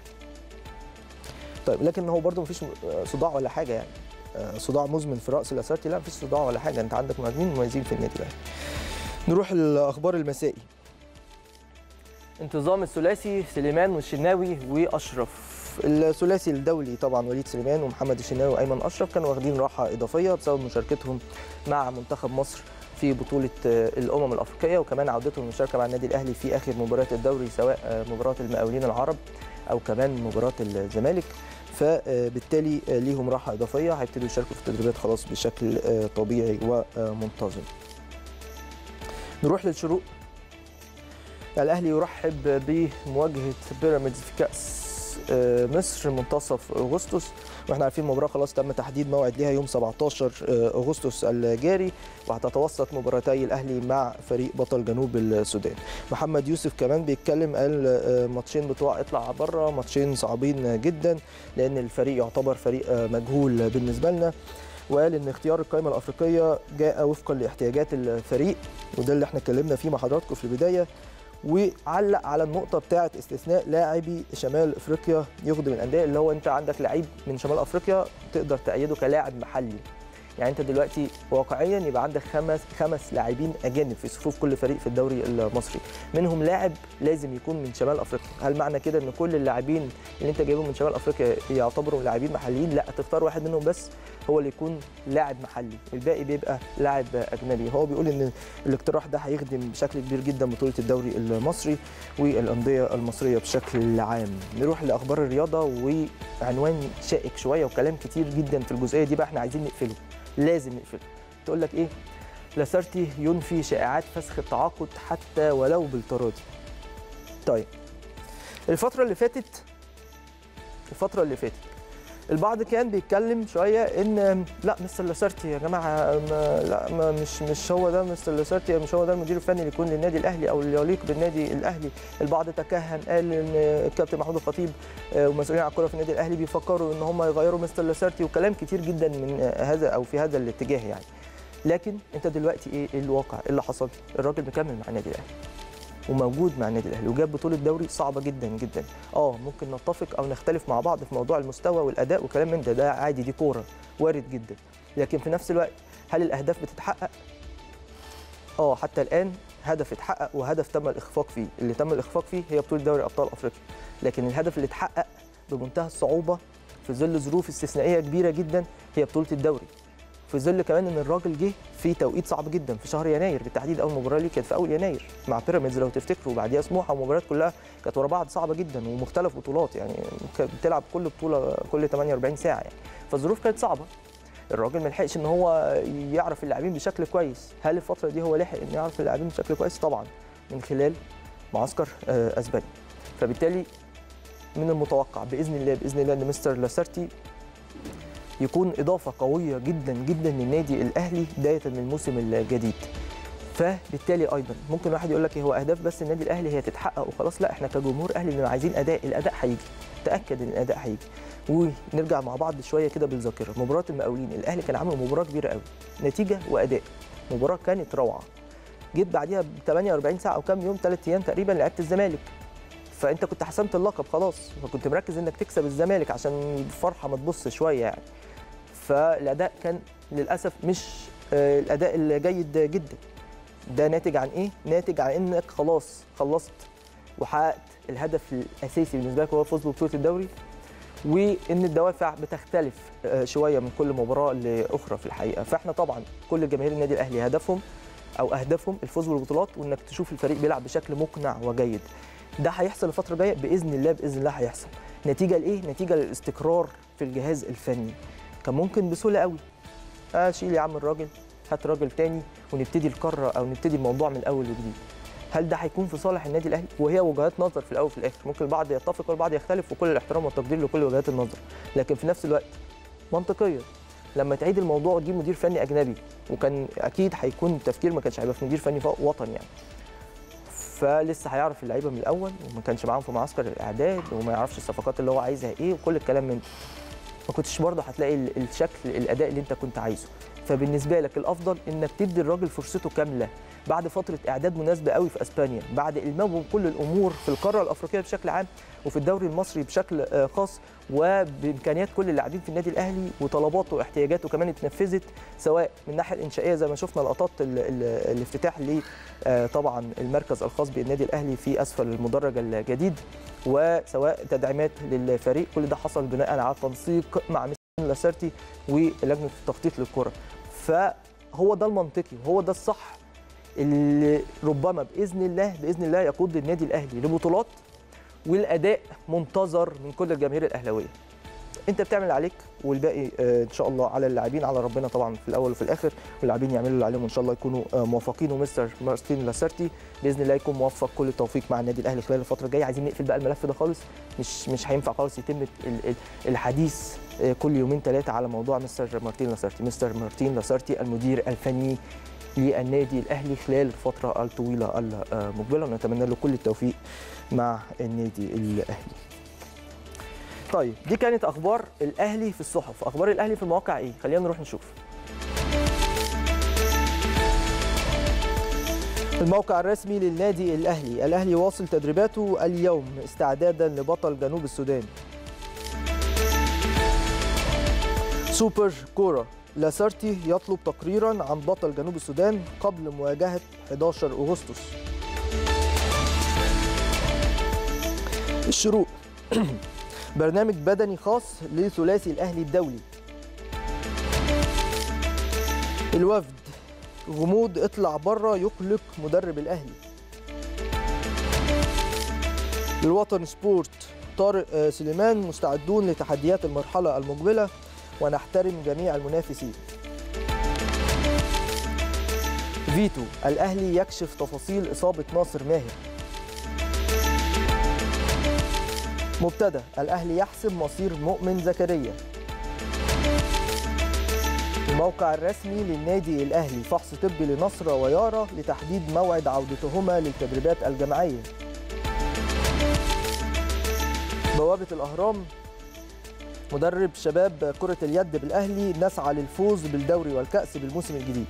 طيب، لكن هو برده مفيش صداع ولا حاجه يعني، صداع مزمن في راس الاسارتي، لا مفيش صداع ولا حاجه، انت عندك مهاجمين مميزين في النادي الاهلي. نروح الاخبار المسائي. انتظام الثلاثي سليمان والشناوي واشرف. الثلاثي الدولي طبعا وليد سليمان ومحمد الشناوي وايمن اشرف كانوا واخدين راحه اضافيه بسبب مشاركتهم مع منتخب مصر في بطوله الامم الافريقيه، وكمان عودتهم للمشاركه مع النادي الاهلي في اخر مباريات الدوري، سواء مباراه المقاولين العرب او كمان مباراه الزمالك، فبالتالي ليهم راحه اضافيه، هيبتدوا يشاركوا في التدريبات خلاص بشكل طبيعي ومنتظم. نروح للشروق. الاهلي يرحب بمواجهه بيراميدز في كاس مصر منتصف اغسطس، واحنا عارفين المباراه خلاص تم تحديد موعد ليها يوم سبعتاشر اغسطس الجاري، وهتتوسط مباراتي الاهلي مع فريق بطل جنوب السودان. محمد يوسف كمان بيتكلم، قال ماتشين بتوع اطلع بره، ماتشين صعبين جدا لان الفريق يعتبر فريق مجهول بالنسبه لنا، وقال ان اختيار القائمه الافريقيه جاء وفقا لاحتياجات الفريق، وده اللي احنا اتكلمنا فيه مع حضراتكم في البدايه، وعلق على النقطه بتاعه استثناء لاعبي شمال افريقيا يخدم الانديه، اللي هو انت عندك لعيب من شمال افريقيا تقدر تأيده كلاعب محلي. يعني انت دلوقتي واقعيا يبقى عندك خمس خمس لاعبين اجانب في صفوف كل فريق في الدوري المصري، منهم لاعب لازم يكون من شمال افريقيا. هل معنى كده ان كل اللاعبين اللي انت جايبهم من شمال افريقيا يعتبروا لاعبين محليين؟ لا، تختار واحد منهم بس هو اللي يكون لاعب محلي، الباقي بيبقى لاعب اجنبي. هو بيقول ان الاقتراح ده هيخدم بشكل كبير جدا بطوله الدوري المصري والانديه المصريه بشكل عام. نروح لاخبار الرياضه، وعنوان شائك شويه وكلام كتير جدا في الجزئيه دي بقى احنا عايزين نقفله، لازم نقفله. تقول لك ايه؟ لاسارتي ينفي شائعات فسخ التعاقد حتى ولو بالتراضي. طيب، الفتره اللي فاتت الفتره اللي فاتت البعض كان بيتكلم شويه ان لا مستر لاسارتي يا جماعه، ما لا ما مش مش هو ده مستر لاسارتي، مش هو ده المدير الفني اللي يكون للنادي الاهلي او اللي يليق بالنادي الاهلي. البعض تكهن، قال ان الكابتن محمود الخطيب ومسؤولين عن الكره في النادي الاهلي بيفكروا ان هم يغيروا مستر لاسارتي، وكلام كتير جدا من هذا او في هذا الاتجاه يعني. لكن انت دلوقتي ايه الواقع؟ اللي حصل الراجل مكمل مع النادي الاهلي وموجود مع النادي الاهلي، وجاب بطوله دوري صعبه جدا جدا. اه ممكن نتفق او نختلف مع بعض في موضوع المستوى والاداء وكلام من ده، ده عادي، دي كوره، وارد جدا. لكن في نفس الوقت هل الاهداف بتتحقق؟ اه حتى الان هدف اتحقق وهدف تم الاخفاق فيه، اللي تم الاخفاق فيه هي بطوله دوري ابطال افريقيا، لكن الهدف اللي اتحقق بمنتهى الصعوبه في ظل ظروف استثنائيه كبيره جدا هي بطوله الدوري، في ظل كمان ان الراجل جه في توقيت صعب جدا في شهر يناير بالتحديد. اول مباراه ليه كانت في اول يناير مع بيراميدز لو تفتكروا، وبعديها سموحه، ومباريات كلها كانت ورا بعض صعبه جدا ومختلف بطولات، يعني بتلعب كل بطوله كل ثمانية وأربعين ساعه يعني، فالظروف كانت صعبه. الراجل ما لحقش ان هو يعرف اللاعبين بشكل كويس. هل الفتره دي هو لحق انه يعرف اللاعبين بشكل كويس؟ طبعا من خلال معسكر اسبانيا. فبالتالي من المتوقع باذن الله باذن الله ان مستر لاسارتي يكون اضافه قويه جدا جدا للنادي الاهلي بدايه من الموسم الجديد. فبالتالي ايضا ممكن واحد يقول لك هو اهداف بس النادي الاهلي هي تتحقق وخلاص، لا احنا كجمهور اهلي اللي عايزين اداء، الاداء هيجي تاكد ان الاداء هيجي. ونرجع مع بعض شويه كده بالذاكره، مباراه المقاولين الاهلي كان عامل مباراه كبيره قوي، نتيجه واداء، مباراه كانت روعه. جيت بعديها ب ثمانية وأربعين ساعه او كام يوم، ثلاث ايام تقريبا، لعبت الزمالك، فانت كنت حسمت اللقب خلاص، فكنت مركز انك تكسب الزمالك عشان الفرحه ما تبص شويه يعني. فالاداء كان للاسف مش آه الاداء الجيد جدا. ده ناتج عن ايه؟ ناتج عن انك خلاص خلصت وحققت الهدف الاساسي بالنسبه لك، هو الفوز ببطوله الدوري، وان الدوافع بتختلف شويه من كل مباراه لاخرى في الحقيقه. فاحنا طبعا كل جماهير النادي الاهلي هدفهم او اهدافهم الفوز بالبطولات، وانك تشوف الفريق بيلعب بشكل مقنع وجيد. ده هيحصل الفتره الجايه باذن الله، باذن الله هيحصل. نتيجه لايه؟ نتيجه للاستقرار في الجهاز الفني. كان ممكن بسهوله قوي اشيل يا عم الراجل، هات راجل تاني ونبتدي القاره او نبتدي الموضوع من الاول وجديد. هل ده هيكون في صالح النادي الاهلي؟ وهي وجهات نظر في الاول وفي الاخر، ممكن البعض يتفق والبعض يختلف، وكل الاحترام والتقدير لكل وجهات النظر، لكن في نفس الوقت منطقيا لما تعيد الموضوع وتجيب مدير فني اجنبي، وكان اكيد هيكون التفكير ما كانش هيبقى في مدير فني وطني يعني، فلسه هيعرف اللعيبه من الاول، وما كانش معاهم في معسكر الاعداد، وما يعرفش الصفقات اللي هو عايزها ايه وكل الكلام من ده، ما كنتش برضه هتلاقي الشكل الاداء اللي انت كنت عايزه. فبالنسبه لك الافضل انك تدي الراجل فرصته كامله بعد فتره اعداد مناسبه قوي في اسبانيا، بعد المام كل الامور في القاره الافريقيه بشكل عام وفي الدوري المصري بشكل خاص، وبامكانيات كل اللاعبين في النادي الاهلي، وطلباته واحتياجاته كمان اتنفذت، سواء من الناحيه الانشائيه زي ما شفنا لقطات الافتتاح ل طبعا المركز الخاص بالنادي الاهلي في اسفل المدرج الجديد، وسواء تدعيمات للفريق، كل ده حصل بناء على تنسيق مع مستر لاسارتي ولجنه التخطيط للكره. فهو ده المنطقي وهو ده الصح اللي ربما باذن الله باذن الله يقود النادي الاهلي لبطولات، والاداء منتظر من كل الجماهير الاهلاويه. انت بتعمل اللي عليك، والباقي ان شاء الله على اللاعبين، على ربنا طبعا في الاول وفي الاخر، واللاعبين يعملوا اللي عليهم وان شاء الله يكونوا موفقين، ومستر مارتين لاسارتي باذن الله يكون موفق كل التوفيق مع النادي الاهلي خلال الفتره الجايه. عايزين نقفل بقى الملف ده خالص، مش مش هينفع خالص يتم الحديث كل يومين ثلاثه على موضوع مستر مارتين لاسارتي. مستر مارتين لاسارتي المدير الفني للنادي الاهلي خلال الفتره الطويله المقبله، ونتمنى له كل التوفيق مع النادي الاهلي. طيب دي كانت اخبار الاهلي في الصحف. اخبار الاهلي في المواقع ايه؟ خلينا نروح نشوف. الموقع الرسمي للنادي الاهلي: الاهلي واصل تدريباته اليوم استعدادا لبطل جنوب السودان. سوبر كوره: لاسارتي يطلب تقريرا عن بطل جنوب السودان قبل مواجهه أحد عشر أغسطس. الشروق: برنامج بدني خاص لثلاثي الاهلي الدولي. الوفد: غموض اطلع بره يقلق مدرب الاهلي. الوطن سبورت: طارق سليمان مستعدون لتحديات المرحله المقبله ونحترم جميع المنافسين. فيتو: الاهلي يكشف تفاصيل اصابه ناصر ماهر. مبتدأ: الاهلي يحسم مصير مؤمن زكريا. الموقع الرسمي للنادي الاهلي: فحص طبي لنصر ويارا لتحديد موعد عودتهما للتدريبات الجماعيه. بوابه الاهرام: مدرب شباب كره اليد بالاهلي نسعى للفوز بالدوري والكاس بالموسم الجديد.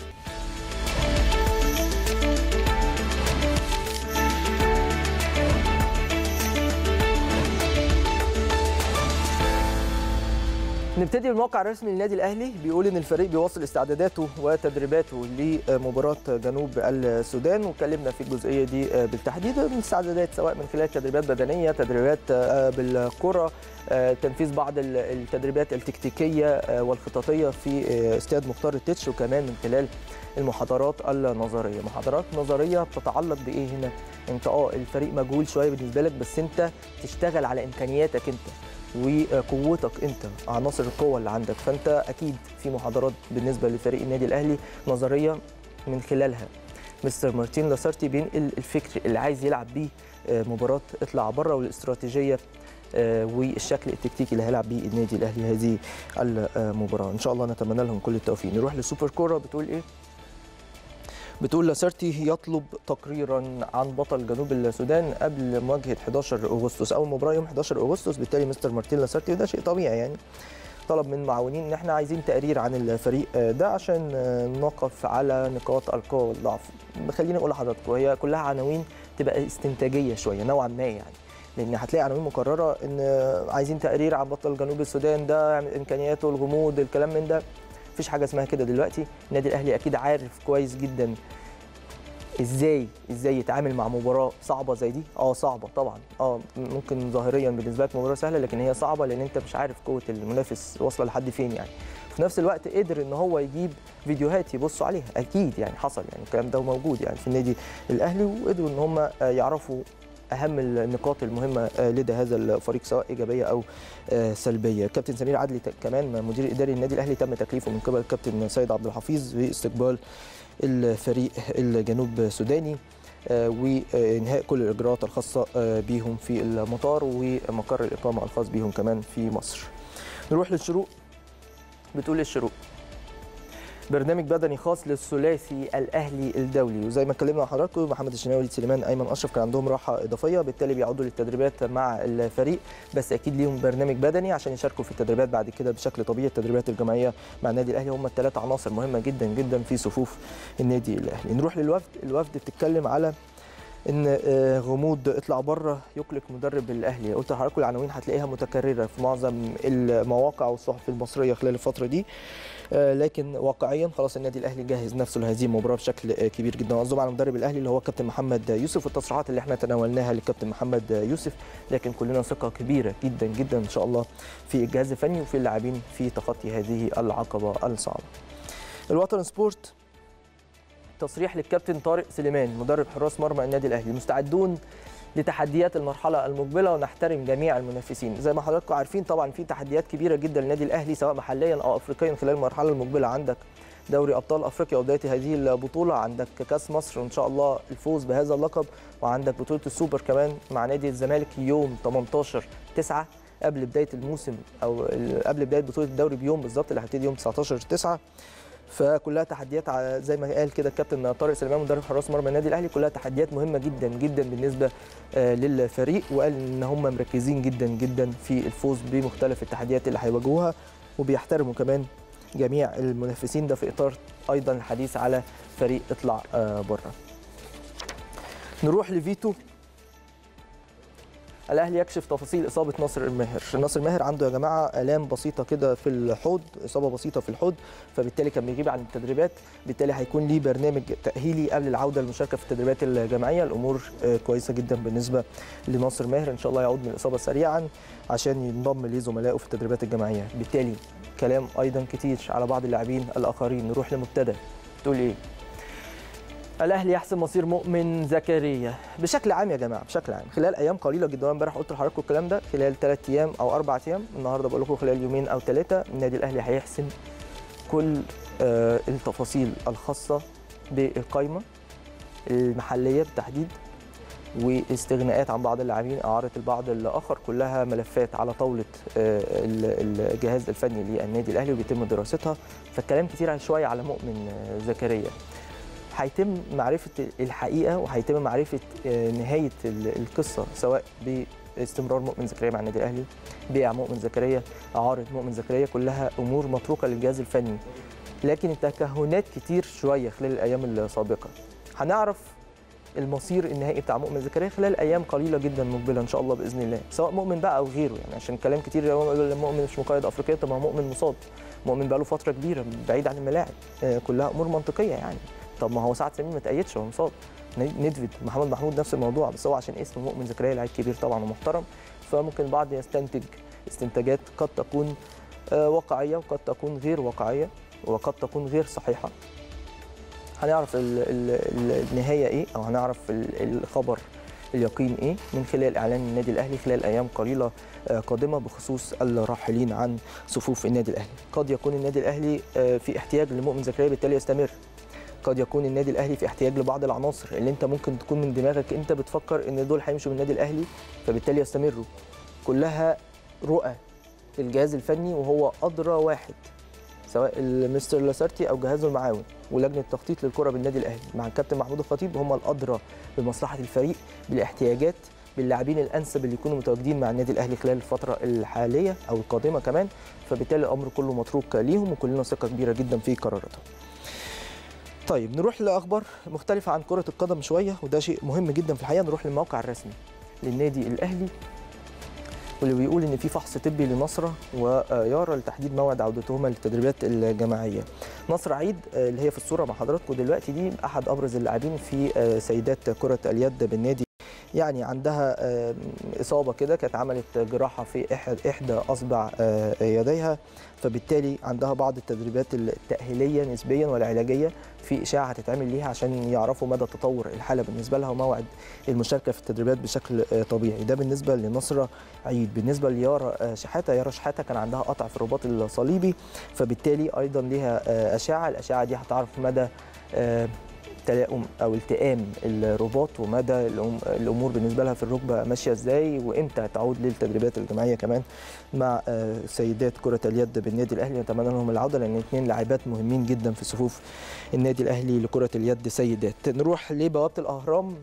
نبتدي بالموقع الرسمي للنادي الاهلي، بيقول ان الفريق بيواصل استعداداته وتدريباته لمباراه جنوب السودان، واتكلمنا في الجزئيه دي بالتحديد. الاستعدادات سواء من خلال تدريبات بدنيه، تدريبات بالكره، تنفيذ بعض التدريبات التكتيكيه والخططيه في استاد مختار التتش، وكمان من خلال المحاضرات النظريه. محاضرات نظريه بتتعلق بايه هنا؟ انت اه الفريق مجهول شويه بالنسبه لك، بس انت تشتغل على امكانياتك انت وقوتك انت، عناصر القوه اللي عندك. فانت اكيد في محاضرات بالنسبه لفريق النادي الاهلي نظريه، من خلالها مستر مارتين لاسارتي بينقل الفكر اللي عايز يلعب بيه مباراه اطلع بره، والاستراتيجيه والشكل التكتيكي اللي هيلعب بيه النادي الاهلي هذه المباراه. ان شاء الله نتمنى لهم كل التوفيق. نروح للسوبر كوره، بتقول ايه؟ بتقول لاسارتي يطلب تقريرا عن بطل جنوب السودان قبل مواجهه حداشر أغسطس، اول مباراه يوم حداشر أغسطس. بالتالي مستر مارتين لاسارتي، وده شيء طبيعي يعني، طلب من المعاونين ان احنا عايزين تقرير عن الفريق ده عشان نقف على نقاط القوه والضعف. خليني اقول لحضراتكم هي كلها عناوين تبقى استنتاجيه شويه نوعا ما يعني، لان هتلاقي عناوين مكرره ان عايزين تقرير عن بطل جنوب السودان ده، امكانياته، الغموض، الكلام من ده. مفيش حاجه اسمها كده دلوقتي. النادي الاهلي اكيد عارف كويس جدا ازاي ازاي يتعامل مع مباراه صعبه زي دي. اه صعبه طبعا، اه ممكن ظاهريا بالنسبه لك مباراه سهله، لكن هي صعبه لان انت مش عارف قوه المنافس واصله لحد فين يعني. في نفس الوقت قدر ان هو يجيب فيديوهات يبصوا عليها، اكيد يعني حصل يعني الكلام ده موجود يعني في النادي الاهلي، وقدروا ان هم يعرفوا اهم النقاط المهمه لدى هذا الفريق سواء ايجابيه او سلبيه. كابتن سمير عدلي كمان مدير اداري النادي الاهلي تم تكليفه من قبل الكابتن سيد عبد الحفيظ باستقبال الفريق الجنوب السوداني وانهاء كل الاجراءات الخاصه بيهم في المطار ومقر الاقامه الخاص بيهم كمان في مصر. نروح للشروق. بتقول الشروق برنامج بدني خاص للثلاثي الاهلي الدولي، وزي ما اتكلمنا مع حضراتكم محمد الشناوي، وليد سليمان، ايمن اشرف كان عندهم راحه اضافيه، بالتالي بيعودوا للتدريبات مع الفريق، بس اكيد ليهم برنامج بدني عشان يشاركوا في التدريبات بعد كده بشكل طبيعي. التدريبات الجماعيه مع النادي الاهلي هم الثلاث عناصر مهمه جدا جدا في صفوف النادي الاهلي. نروح للوفد. الوفد بتتكلم على ان غموض اطلع بره يقلق مدرب الاهلي. قلت لحضراتكم العناوين هتلاقيها متكرره في معظم المواقع والصحف المصريه خلال الفتره دي، لكن واقعيا خلاص النادي الاهلي جهز نفسه لهذه المباراه بشكل كبير جدا. قصدهم على مدرب الاهلي اللي هو كابتن محمد يوسف، والتصريحات اللي احنا تناولناها للكابتن محمد يوسف، لكن كلنا ثقه كبيره جدا جدا ان شاء الله في الجهاز الفني وفي اللاعبين في تخطي هذه العقبه الصعبه. الوطن سبورت تصريح للكابتن طارق سليمان مدرب حراس مرمى النادي الاهلي، مستعدون لتحديات المرحله المقبله ونحترم جميع المنافسين. زي ما حضراتكم عارفين طبعا في تحديات كبيره جدا للنادي الاهلي سواء محليا او افريقيا خلال المرحله المقبله. عندك دوري ابطال افريقيا وبدايه هذه البطوله، عندك كاس مصر وان شاء الله الفوز بهذا اللقب، وعندك بطوله السوبر كمان مع نادي الزمالك يوم ثمانية عشر تسعة قبل بدايه الموسم او قبل بدايه بطوله الدوري بيوم بالظبط اللي هتبتدي يوم تسعتاشر تسعة. فكلها تحديات زي ما قال كده الكابتن طارق سليمان مدرب حراس مرمى النادي الاهلي، كلها تحديات مهمه جدا جدا بالنسبه للفريق، وقال ان هم مركزين جدا جدا في الفوز بمختلف التحديات اللي هيواجهوها، وبيحترموا كمان جميع المنافسين. ده في اطار ايضا الحديث على فريق اطلع بره. نروح لفيتو. الاهلي يكشف تفاصيل اصابه ناصر الماهر. ناصر الماهر عنده يا جماعه الام بسيطه كده في الحوض، اصابه بسيطه في الحوض، فبالتالي كان بيغيب عن التدريبات، بالتالي هيكون ليه برنامج تاهيلي قبل العوده للمشاركه في التدريبات الجماعيه. الامور كويسه جدا بالنسبه لناصر ماهر، ان شاء الله يعود من الاصابه سريعا عشان ينضم لزملائه في التدريبات الجماعيه. بالتالي كلام ايضا كتير على بعض اللاعبين الاخرين. نروح لمبتدى تقول ايه؟ الاهلي يحسم مصير مؤمن زكريا. بشكل عام يا جماعه بشكل عام خلال ايام قليله جدا، امبارح قلت لحضراتكم الكلام ده، خلال ثلاث ايام او اربع ايام، النهارده بقول لكم خلال يومين او ثلاثه النادي الاهلي هيحسم كل آه التفاصيل الخاصه بالقائمه المحليه بالتحديد، واستغناءات عن بعض اللاعبين، اعاره البعض الاخر، كلها ملفات على طاوله آه الجهاز الفني للنادي الاهلي وبيتم دراستها. فالكلام كتير شويه على مؤمن زكريا. هيتم معرفه الحقيقه وهيتم معرفه نهايه القصه سواء باستمرار مؤمن زكريا مع النادي الاهلي، بيع مؤمن زكريا، اعاره مؤمن زكريا، كلها امور متروكه للجهاز الفني. لكن التكهنات كتير شويه خلال الايام السابقه. هنعرف المصير النهائي بتاع مؤمن زكريا خلال ايام قليله جدا مقبله ان شاء الله باذن الله، سواء مؤمن بقى او غيره يعني، عشان كلام كتير يقول مؤمن مش مقيد افريقيا. طب ما مؤمن مصاب، مؤمن بقى له فتره كبيره بعيد عن الملاعب، كلها امور منطقيه يعني. طب ما هو سعد سمير ما تأيدش، هو مصاب. ندفد محمد محمود نفس الموضوع، بس هو عشان اسم مؤمن زكريا لعيب كبير طبعا ومحترم، فممكن البعض يستنتج استنتاجات قد تكون واقعيه وقد تكون غير واقعيه وقد تكون غير صحيحه. هنعرف النهايه ايه او هنعرف الخبر اليقين ايه من خلال اعلان النادي الاهلي خلال ايام قليله قادمه بخصوص الراحلين عن صفوف النادي الاهلي. قد يكون النادي الاهلي في احتياج لمؤمن زكريا بالتالي يستمر، قد يكون النادي الاهلي في احتياج لبعض العناصر اللي انت ممكن تكون من دماغك انت بتفكر ان دول هيمشوا من النادي الاهلي فبالتالي يستمروا. كلها رؤى الجهاز الفني وهو ادرى واحد سواء المستر لاسارتي او جهازه المعاون ولجنه التخطيط للكره بالنادي الاهلي مع الكابتن محمود الخطيب هم الادرى بمصلحه الفريق، بالاحتياجات، باللاعبين الانسب اللي يكونوا متواجدين مع النادي الاهلي خلال الفتره الحاليه او القادمه كمان، فبالتالي الامر كله متروك ليهم وكلنا ثقه كبيره جدا في قراراتهم. طيب نروح لاخبار مختلفه عن كره القدم شويه، وده شيء مهم جدا في الحقيقه. نروح للموقع الرسمي للنادي الاهلي واللي بيقول ان في فحص طبي لنصره ويارا لتحديد موعد عودتهما للتدريبات الجماعيه. نصر عيد اللي هي في الصوره مع حضراتكم دلوقتي دي احد ابرز اللاعبين في سيدات كره اليد بالنادي، يعني عندها اصابه كده، كانت عملت جراحه في احدى اصبع يديها، فبالتالي عندها بعض التدريبات التاهيليه نسبيا والعلاجيه في اشاعه هتتعمل ليها عشان يعرفوا مدى تطور الحاله بالنسبه لها وموعد المشاركه في التدريبات بشكل طبيعي. ده بالنسبه لنصره عيد. بالنسبه ليارا شحاته، يارا شحاته كان عندها قطع في الرباط الصليبي، فبالتالي ايضا ليها اشعه، الاشعه دي هتعرف مدى تلاؤم او التئام الرباط ومدى الامور بالنسبه لها في الركبه ماشيه ازاي، وامتى تعود للتدريبات الجماعيه كمان مع سيدات كره اليد بالنادي الاهلي. نتمنى لهم العوده لان اثنين لاعبات مهمين جدا في صفوف النادي الاهلي لكره اليد سيدات. نروح لبوابه الاهرام.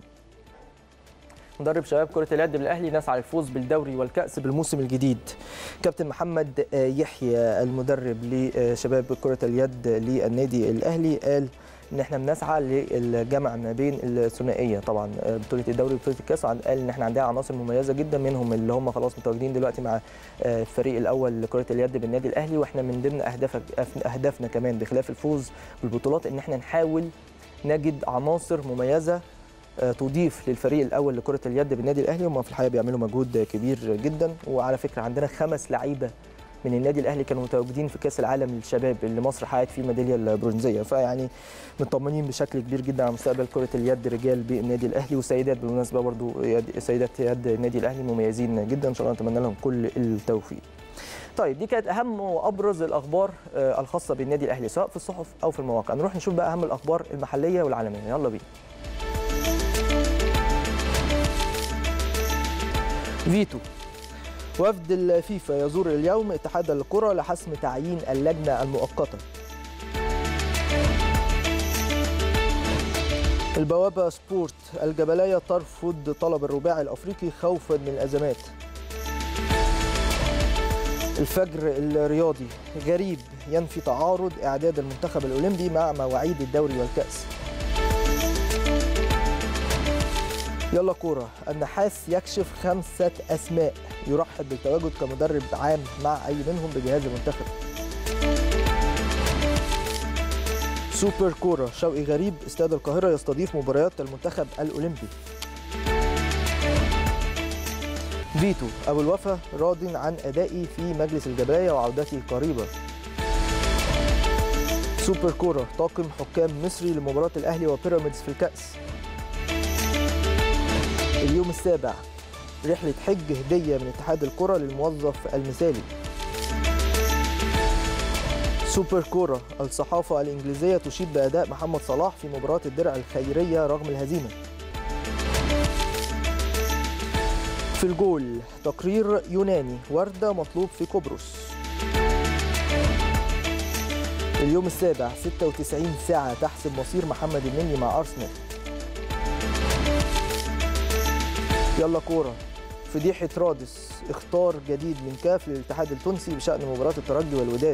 مدرب شباب كرة اليد بالأهلي نسعى للفوز بالدوري والكأس بالموسم الجديد. كابتن محمد يحيى المدرب لشباب كرة اليد للنادي الأهلي قال ان احنا بنسعى للجمع ما بين الثنائيه، طبعا بطوله الدوري وبطوله الكاس، قال ان احنا عندنا عناصر مميزه جدا منهم اللي هم خلاص متواجدين دلوقتي مع الفريق الاول لكره اليد بالنادي الاهلي، واحنا من ضمن اهداف اهدافنا كمان بخلاف الفوز بالبطولات ان احنا نحاول نجد عناصر مميزه تضيف للفريق الاول لكره اليد بالنادي الاهلي. هم في الحقيقه بيعملوا مجهود كبير جدا، وعلى فكره عندنا خمس لعيبه من النادي الاهلي كانوا متواجدين في كاس العالم للشباب اللي مصر حققت فيه الميداليه البرونزيه، فيعني مطمنين بشكل كبير جدا على مستقبل كره اليد رجال بالنادي الاهلي، والسيدات بالمناسبه برضو سيدات يد النادي الاهلي مميزين جدا، ان شاء الله نتمنى لهم كل التوفيق. طيب دي كانت اهم وابرز الاخبار الخاصه بالنادي الاهلي سواء في الصحف او في المواقع. نروح نشوف بقى اهم الاخبار المحليه والعالميه، يلا بينا. فيتو. وفد الفيفا يزور اليوم اتحاد الكرة لحسم تعيين اللجنة المؤقتة. البوابة سبورت. الجبلية ترفض طلب الرباعي الأفريقي خوفا من الأزمات. الفجر الرياضي. غريب ينفي تعارض إعداد المنتخب الأولمبي مع مواعيد الدوري والكأس. يلا كورة. النحاس يكشف خمسة أسماء يرحب بالتواجد كمدرب عام مع أي منهم بجهاز المنتخب. سوبر كورة. شوقي غريب. استاد القاهرة يستضيف مباريات المنتخب الأولمبي. فيتو. أبو الوفا راض عن أدائي في مجلس الجبلية وعودتي قريبة. سوبر كورة. طاقم حكام مصري لمباراة الأهلي وبيراميدز في الكأس. اليوم السابع. رحلة حج هدية من اتحاد الكرة للموظف المثالي. سوبر كورة. الصحافة الإنجليزية تشيد بأداء محمد صلاح في مباراة الدرع الخيرية رغم الهزيمة. في الجول. تقرير يوناني. وردة مطلوب في قبرص. اليوم السابع. ستة وتسعين ساعة تحسم مصير محمد النني مع أرسنال. يلا كورة. فضيحة رادس. اختار جديد من كاف للاتحاد التونسي بشأن مباراة الترجي والوداد.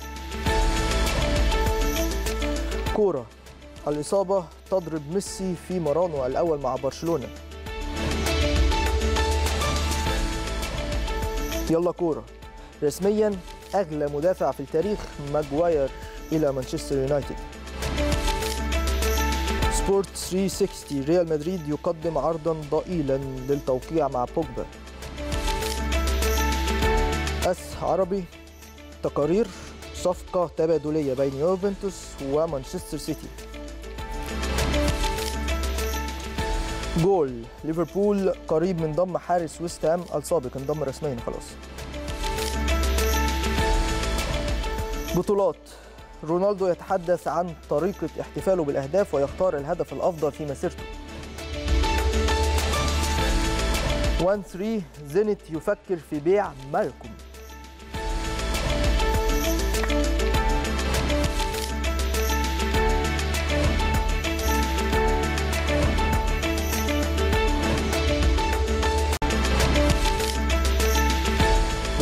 كورة. الإصابة تضرب ميسي في مرانو الأول مع برشلونة. يلا كورة. رسميا أغلى مدافع في التاريخ ماجواير إلى مانشستر يونايتد. سبورت ثلاثمائة وستين. ريال مدريد يقدم عرضا ضئيلا للتوقيع مع بوجبا. أس عربي. تقارير. صفقة تبادلية بين يوفنتوس ومانشستر سيتي. جول. ليفربول قريب من ضم حارس ويست هام السابق، انضم رسميا خلاص. بطولات. رونالدو يتحدث عن طريقة احتفاله بالأهداف ويختار الهدف الأفضل في مسيرته. واحد ثلاثة. زينت يفكر في بيع مالكوم.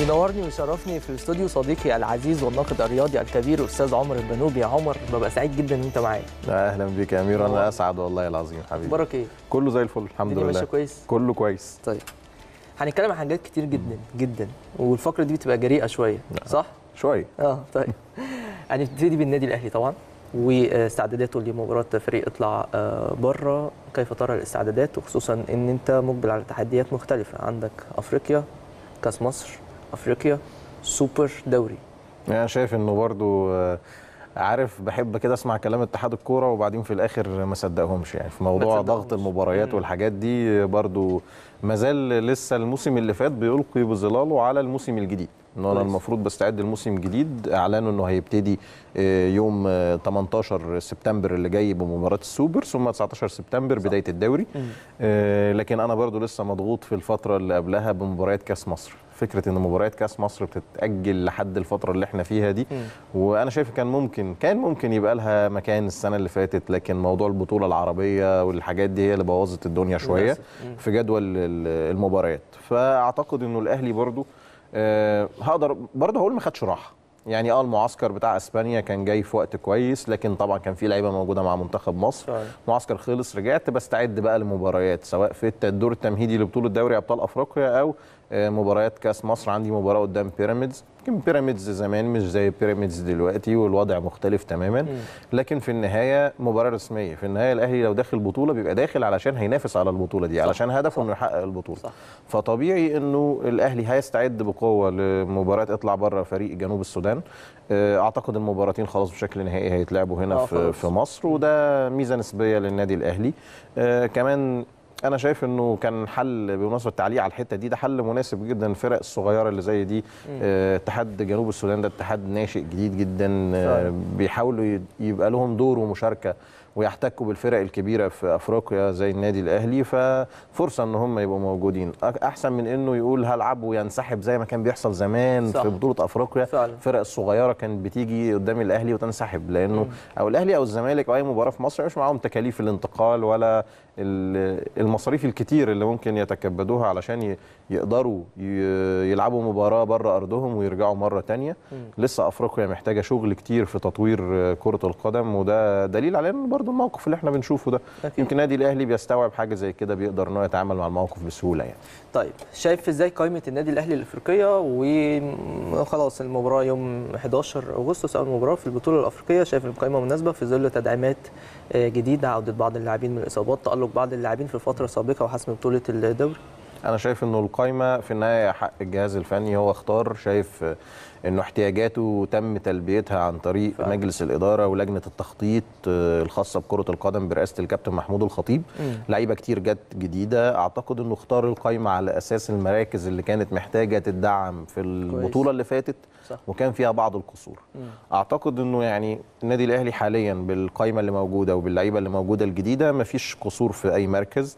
بينورني ويشرفني في الاستوديو صديقي العزيز والناقد الرياضي الكبير استاذ عمر البنوبي. يا عمر ببقى سعيد جدا ان انت معايا. اهلا بيك يا امير، انا اسعد والله العظيم حبيبي. اخبارك ايه؟ كله زي الفل الحمد لله. ماشي كويس؟ كله كويس. طيب هنتكلم عن حاجات كتير جدا جدا، والفقره دي بتبقى جريئه شويه صح؟ شويه اه طيب هنبتدي بالنادي الاهلي طبعا واستعداداته لمباراه فريق اطلع بره. كيف ترى الاستعدادات، وخصوصا ان انت مقبل على تحديات مختلفه، عندك افريقيا، كاس مصر، افريقيا، سوبر، دوري. انا شايف انه برضو عارف بحب كده اسمع كلام اتحاد الكوره وبعدين في الاخر ما صدقهمش، يعني في موضوع ضغط المباريات مم. والحاجات دي برضو مازال لسه الموسم اللي فات بيلقي بظلاله على الموسم الجديد، انه انا المفروض بستعد للموسم الجديد. اعلنوا انه هيبتدي يوم تمنتاشر سبتمبر اللي جاي بمباراه السوبر، ثم تسعتاشر سبتمبر صح. بدايه الدوري. آه لكن انا برضو لسه مضغوط في الفتره اللي قبلها بمباريات كاس مصر. فكره ان مباريات كاس مصر بتتاجل لحد الفتره اللي احنا فيها دي، م. وانا شايف كان ممكن كان ممكن يبقى لها مكان السنه اللي فاتت، لكن موضوع البطوله العربيه والحاجات دي هي اللي بوظت الدنيا شويه في جدول المباريات. فاعتقد انه الاهلي برضو أه هقدر برضه هقول ما خدش راحه، يعني اه المعسكر بتاع اسبانيا كان جاي في وقت كويس، لكن طبعا كان في لعيبه موجوده مع منتخب مصر. طيب. معسكر خلص، رجعت بستعد بقى لمباريات سواء في الدور التمهيدي لبطوله دوري ابطال افريقيا او مباريات كاس مصر. عندي مباراه قدام بيراميدز، يمكن بيراميدز زمان مش زي بيراميدز دلوقتي والوضع مختلف تماما، م. لكن في النهايه مباراه رسميه. في النهايه الاهلي لو داخل بطوله بيبقى داخل علشان هينافس على البطوله دي، صح. علشان هدفه انه يحقق البطوله، صح. فطبيعي انه الاهلي هيستعد بقوه لمباراه اطلع بره فريق جنوب السودان. اعتقد المباراتين خلاص بشكل نهائي هيتلعبوا هنا في, في مصر، وده ميزه نسبيه للنادي الاهلي. آه كمان انا شايف انه كان حل بمناسبه التعليق على الحته دي، ده حل مناسب جدا للفرق الصغيره اللي زي دي. اتحاد آه جنوب السودان ده اتحاد ناشئ جديد جدا، آه بيحاولوا يبقى لهم دور ومشاركه ويحتكوا بالفرق الكبيره في افريقيا زي النادي الاهلي، ففرصه ان هم يبقوا موجودين احسن من انه يقول هلعب وينسحب زي ما كان بيحصل زمان. صح. في بطوله افريقيا فعلا. الفرق الصغيره كانت بتيجي قدام الاهلي وتنسحب، لانه مم. او الاهلي او الزمالك او اي مباراه في مصر مش معاهم تكاليف الانتقال ولا المصاريف الكتير اللي ممكن يتكبدوها علشان يقدروا يلعبوا مباراه بره ارضهم ويرجعوا مره ثانيه. لسه افريقيا محتاجه شغل كتير في تطوير كره القدم، وده دليل على انه برضه الموقف اللي احنا بنشوفه ده. أكيد. يمكن النادي الاهلي بيستوعب حاجه زي كده، بيقدر انه يتعامل مع الموقف بسهوله يعني. طيب شايف ازاي قائمه النادي الاهلي الافريقيه؟ وخلاص المباراه يوم حداشر اغسطس، اول مباراه في البطوله الافريقيه، شايف القائمه مناسبه في ظل تدعيمات جديده، عوده بعض اللاعبين من الاصابات، تالق بعض اللاعبين في الفتره السابقه وحسم بطوله الدوري؟ انا شايف انه القائمه في النهايه حق الجهاز الفني، هو اختار. شايف انه احتياجاته تم تلبيتها عن طريق فعلا. مجلس الاداره ولجنه التخطيط الخاصه بكره القدم برئاسه الكابتن محمود الخطيب. لعيبه كتير جت جديده، اعتقد انه اختار القائمه على اساس المراكز اللي كانت محتاجه تدعم في البطوله كويس. اللي فاتت، صح. وكان فيها بعض القصور. مم. اعتقد انه يعني النادي الاهلي حاليا بالقائمه اللي موجوده وباللعيبه اللي موجوده الجديده مفيش قصور في اي مركز.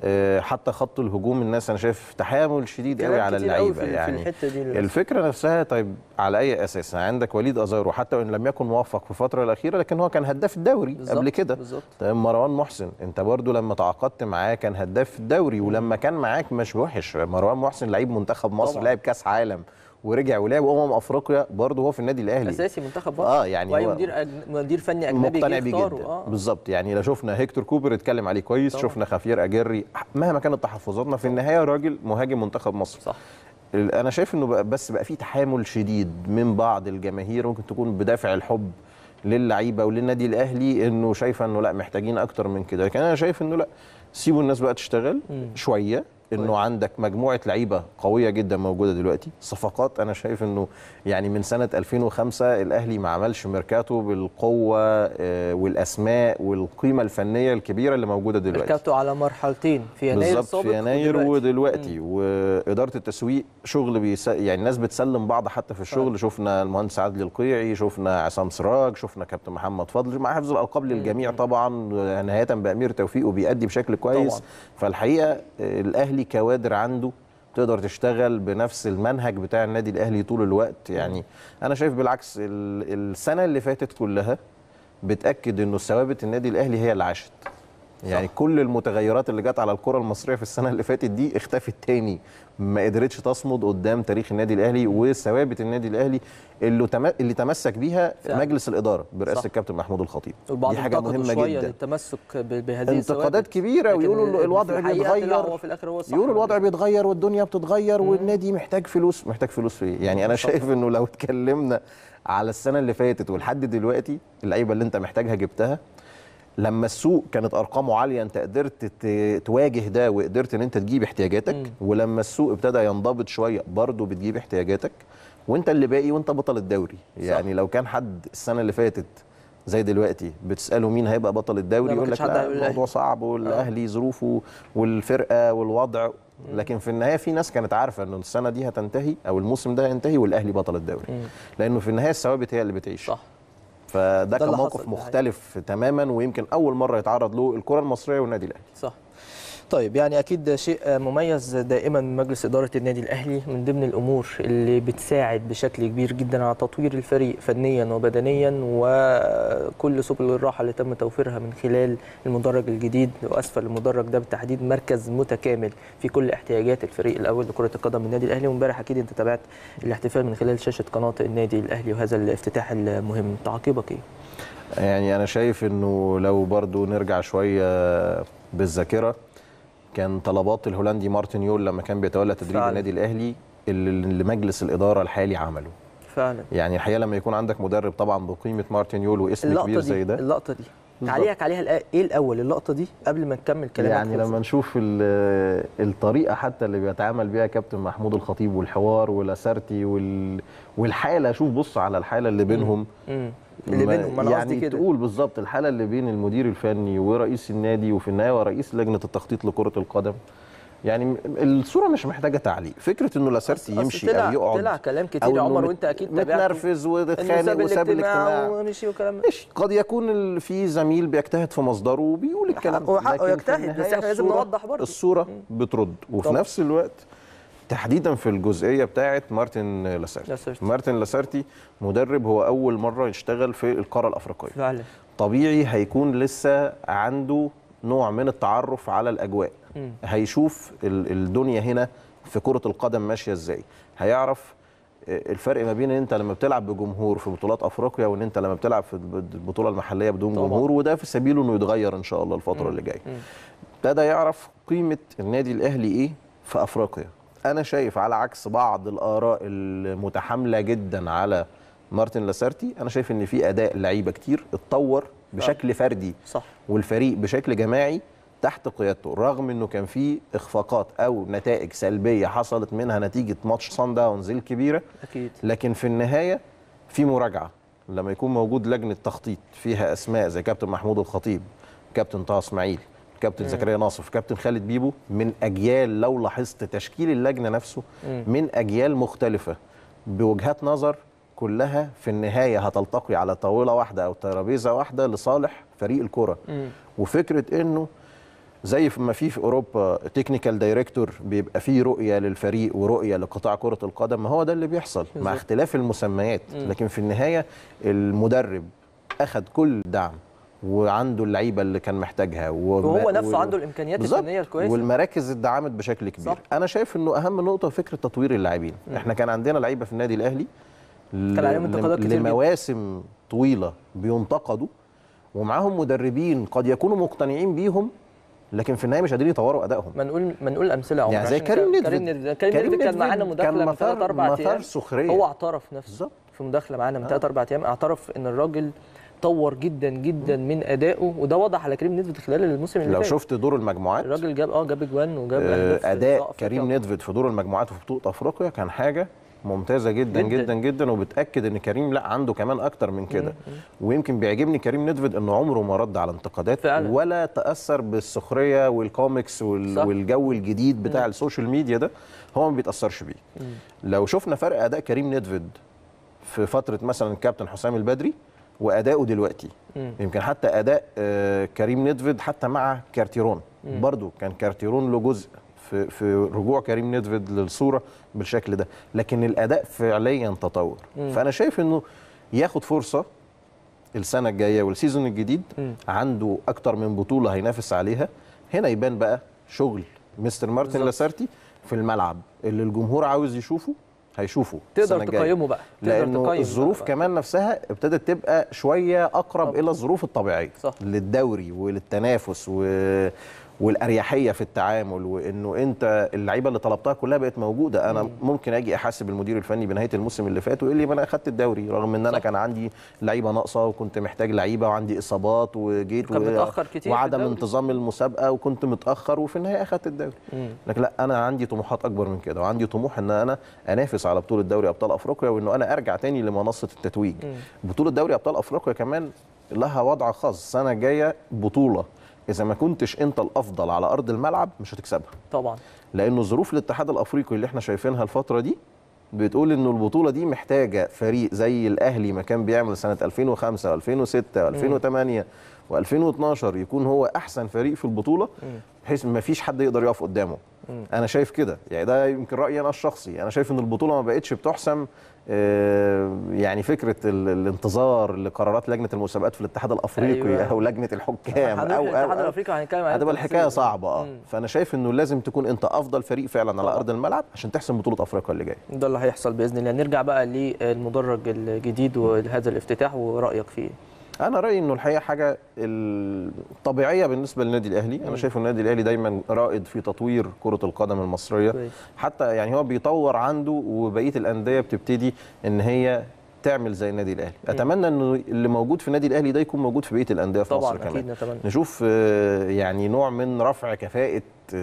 حتى خط الهجوم الناس انا شايف تحامل شديد قوي على اللعيبه، يعني في الحتة دي الفكره نفسها. طيب على اي اساس؟ عندك وليد ازارو حتى وان لم يكن موفق في الفتره الاخيره، لكن هو كان هداف الدوري قبل كده. طيب مروان محسن انت برضو لما تعاقدت معاه كان هداف الدوري، ولما كان معاك مش وحش. مروان محسن لعيب منتخب مصر، لعب كاس عالم ورجع ولعب امم افريقيا برضه هو في النادي الاهلي اساسي منتخب مصر. اه يعني واي مدير أج... مدير فني اجنبي مقتنع بيه جدا. آه. بالظبط، يعني لا شفنا هيكتور كوبر اتكلم عليه كويس، طبعا. شفنا خفير اجري، مهما كانت تحفظاتنا في النهايه راجل مهاجم منتخب مصر، صح. انا شايف انه بقى بس بقى في تحامل شديد من بعض الجماهير، ممكن تكون بدافع الحب للعيبه وللنادي الاهلي، انه شايفه انه لا محتاجين اكتر من كده. لكن انا شايف انه لا، سيبوا الناس بقى تشتغل مم. شويه، انه عندك مجموعه لعيبه قويه جدا موجوده دلوقتي، صفقات. انا شايف انه يعني من سنه ألفين وخمسة الاهلي ما عملش ميركاتو بالقوه والاسماء والقيمه الفنيه الكبيره اللي موجوده دلوقتي. ميركاتو على مرحلتين، في يناير بالظبط، في يناير ودلوقتي, ودلوقتي. واداره التسويق شغل بيس... يعني الناس بتسلم بعض حتى في الشغل. آه. شفنا المهندس عادل القيعي، شفنا عصام سراج، شفنا كابتن محمد فضل، مع حفظ الالقاب للجميع طبعا، نهايه بامير توفيق، وبيأدي بشكل كويس طبعا. فالحقيقه الاهلي كوادر عنده تقدر تشتغل بنفس المنهج بتاع النادي الاهلي طول الوقت. يعني انا شايف بالعكس السنه اللي فاتت كلها بتاكد انه ثوابت النادي الاهلي هي اللي عاشت. يعني كل المتغيرات اللي جت على الكره المصريه في السنه اللي فاتت دي اختفت تاني، ما قدرتش تصمد قدام تاريخ النادي الاهلي وثوابت النادي الاهلي اللي تم... اللي تمسك بيها فعلا. مجلس الاداره برئاسه الكابتن محمود الخطيب. دي حاجه مهمه جدا، التمسك بهذه انتقادات كبيره، ويقولوا الوضع بيتغير، هو في الاخر هو يقولوا الوضع بيتغير والدنيا بتتغير والنادي محتاج فلوس. محتاج فلوس في ايه؟ يعني انا شايف انه لو اتكلمنا على السنه اللي فاتت ولحد دلوقتي اللعيبه اللي انت محتاجها جبتها. لما السوق كانت ارقامه عاليه انت قدرت تواجه ده وقدرت ان انت تجيب احتياجاتك، م. ولما السوق ابتدى ينضبط شويه برضه بتجيب احتياجاتك، وانت اللي باقي وانت بطل الدوري. صح. يعني لو كان حد السنه اللي فاتت زي دلوقتي بتساله مين هيبقى بطل الدوري يقول لك لا الموضوع صعب والاهلي ظروفه والفرقه والوضع، لكن في النهايه في ناس كانت عارفه ان السنه دي هتنتهي او الموسم ده هينتهي والاهلي بطل الدوري، م. لانه في النهايه الثوابت هي اللي بتعيش. صح. فده كان موقف مختلف تماما، ويمكن اول مره يتعرض له الكره المصريه والنادي الاهلي. صح. طيب يعني اكيد شيء مميز دائما مجلس اداره النادي الاهلي، من ضمن الامور اللي بتساعد بشكل كبير جدا على تطوير الفريق فنيا وبدنيا، وكل سبل الراحه اللي تم توفيرها من خلال المدرج الجديد واسفل المدرج ده بالتحديد مركز متكامل في كل احتياجات الفريق الاول لكره القدم من النادي الاهلي. وامبارح اكيد انت تابعت الاحتفال من خلال شاشه قناه النادي الاهلي وهذا الافتتاح المهم، تعقيبك ايه؟ يعني انا شايف انه لو برضو نرجع شويه بالذاكره، كان طلبات الهولندي مارتن يول لما كان بيتولى تدريب فعلا. النادي الاهلي اللي مجلس الاداره الحالي عمله فعلا. يعني الحقيقه لما يكون عندك مدرب طبعا بقيمه مارتن يول واسم كبير زي ده، اللقطه دي تعليقك عليها ايه الاول؟ اللقطه دي قبل ما نكمل كلامك. يعني لما نشوف الطريقه حتى اللي بيتعامل بيها كابتن محمود الخطيب والحوار ولاسارتي وال... والحاله، شوف بص على الحاله اللي بينهم امم اللي بينهم انا يعني كده تقول بالظبط الحاله اللي بين المدير الفني ورئيس النادي وفي النهايه ورئيس لجنه التخطيط لكره القدم. يعني الصوره مش محتاجه تعليق، فكره انه لاسارتي يمشي او يقعد طلع كلام كتير يا عمر وانت اكيد تابعته، متنرفز واتخانق وساب الاجتماع ومشي وكلام ماشي، قد يكون في زميل بيجتهد في مصدره وبيقول الكلام وحقه يجتهد، بس احنا لازم نوضح برضه الصوره بترد. وفي طبعا. نفس الوقت تحديدا في الجزئيه بتاعه مارتن لاسارتي. لاسارتي مارتن لاسارتي مدرب هو اول مره يشتغل في القاره الافريقيه فعلا. طبيعي هيكون لسه عنده نوع من التعرف على الاجواء، م. هيشوف الدنيا هنا في كره القدم ماشيه ازاي، هيعرف الفرق ما بين ان انت لما بتلعب بجمهور في بطولات افريقيا وان انت لما بتلعب في البطوله المحليه بدون طبعا. جمهور، وده في سبيله انه يتغير ان شاء الله الفتره م. اللي جايه. ابتدى يعرف قيمه النادي الاهلي ايه في افريقيا. انا شايف على عكس بعض الاراء المتحامله جدا على مارتن لاسارتي، انا شايف ان في اداء لعيبه كتير اتطور بشكل فردي صح. والفريق بشكل جماعي تحت قيادته، رغم انه كان في اخفاقات او نتائج سلبيه حصلت منها نتيجه ماتش صن داونز الكبيره اكيد، لكن في النهايه في مراجعه لما يكون موجود لجنه تخطيط فيها اسماء زي كابتن محمود الخطيب، كابتن طه اسماعيل، كابتن زكريا ناصف، كابتن خالد بيبو، من اجيال لو لاحظت تشكيل اللجنه نفسه من اجيال مختلفه بوجهات نظر كلها في النهايه هتلتقي على طاوله واحده او ترابيزه واحده لصالح فريق الكره. وفكره انه زي ما في في اوروبا تكنيكال دايركتور بيبقى فيه رؤيه للفريق ورؤيه لقطاع كره القدم، ما هو ده اللي بيحصل مع اختلاف المسميات، لكن في النهايه المدرب اخذ كل دعم وعنده اللعيبه اللي كان محتاجها وهو نفسه و... عنده الامكانيات الفنيه الكويسه والمراكز اتدعمت بشكل كبير. صح. انا شايف انه اهم نقطه فكره تطوير اللاعبين. احنا كان عندنا لعيبه في النادي الاهلي كان عليهم انتقادات كتير لمواسم طويله بينتقدوا، ومعاهم مدربين قد يكونوا مقتنعين بيهم لكن في النهايه مش قادرين يطوروا ادائهم. ما نقول ما نقول امثله عمر، يعني زي كريم ندفد. كريم ندفد كريم ندفد كان معانا مداخله من ثلاث اربع ايام، هو اعترف نفسه بالزبط. في مداخله معانا من ثلاث اربع ايام اعترف ان الراجل طور جدا جدا من ادائه، وده واضح على كريم ندفد خلال الموسم اللي فات. فات لو شفت دور المجموعات الراجل جاب اه جاب اجوان وجاب آه اداء كريم ندفد في دور المجموعات في بطوله افريقيا كان حاجه ممتازه جدا جدا جدا, جداً وبتاكد ان كريم لا عنده كمان اكتر من كده. ويمكن بيعجبني كريم ندفد انه عمره ما رد على انتقادات فعلا. ولا تاثر بالسخريه والكوميكس وال... والجو الجديد بتاع مم. السوشيال ميديا ده هو ما بيتاثرش بيه. مم. لو شفنا فرق اداء كريم ندفد في فتره مثلا الكابتن حسام البدري واداؤه دلوقتي، مم. يمكن حتى اداء آه كريم ندفد حتى مع كارتيرون برضو كان كارتيرون له جزء في في رجوع كريم ندفد للصوره بالشكل ده، لكن الاداء فعليا تطور. مم. فانا شايف انه ياخد فرصه السنه الجايه والسيزون الجديد م. عنده اكتر من بطوله هينافس عليها. هنا يبان بقى شغل مستر مارتن لاسارتي في الملعب اللي الجمهور عاوز يشوفه هيشوفه تقدر تقيمه بقى، لانه الظروف بقى. كمان نفسها ابتدت تبقى شويه اقرب طب. الى الظروف الطبيعيه صح. للدوري وللتنافس و... والاريحيه في التعامل، وانه انت اللعيبه اللي طلبتها كلها بقت موجوده. انا مم. ممكن اجي احاسب المدير الفني بنهايه الموسم اللي فات ويقول لي ما انا اخدت الدوري، رغم ان انا صح. كان عندي لعيبه ناقصه وكنت محتاج لعيبه وعندي اصابات وجيت و... متأخر كتير وعدم انتظام المسابقه وكنت متاخر وفي النهايه اخدت الدوري. مم. لكن لا، انا عندي طموحات اكبر من كده، وعندي طموح ان انا انافس على بطوله دوري ابطال افريقيا، وانه انا ارجع تاني لمنصه التتويج. مم. بطوله دوري ابطال افريقيا كمان لها وضع خاص. السنه الجايه بطوله إذا ما كنتش أنت الأفضل على أرض الملعب مش هتكسبها طبعا، لأنه ظروف الاتحاد الأفريقي اللي احنا شايفينها الفترة دي بتقول إنه البطولة دي محتاجة فريق زي الأهلي ما كان بيعمل سنة ألفين وخمسة وألفين وستة وألفين وثمانية وألفين واثناشر، يكون هو أحسن فريق في البطولة بحيث ما فيش حد يقدر يقف قدامه. مم. أنا شايف كده، يعني ده يمكن رأيي أنا الشخصي. أنا شايف إن البطولة ما بقتش بتحسم يعني فكره الانتظار لقرارات لجنه المسابقات في الاتحاد الافريقي أيوة. او لجنه الحكام او او الاتحاد الافريقي هنتكلم هتبقى الحكايه صعبه. اه فانا شايف انه لازم تكون انت افضل فريق فعلا على طبعا. ارض الملعب عشان تحسم بطوله افريقيا اللي جايه. ده اللي هيحصل باذن الله. نرجع بقى للمدرج الجديد وهذا الافتتاح ورايك فيه. انا رايي انه الحقيقه حاجه الطبيعيه بالنسبه للنادي الاهلي. انا شايف النادي الاهلي دايما رائد في تطوير كره القدم المصريه كويس. حتى يعني هو بيطور عنده وبقيه الانديه بتبتدي ان هي تعمل زي النادي الاهلي. اتمنى انه اللي موجود في النادي الاهلي ده يكون موجود في بقيه الانديه في مصر كمان. أكيد نتمنى. نشوف يعني نوع من رفع كفاءه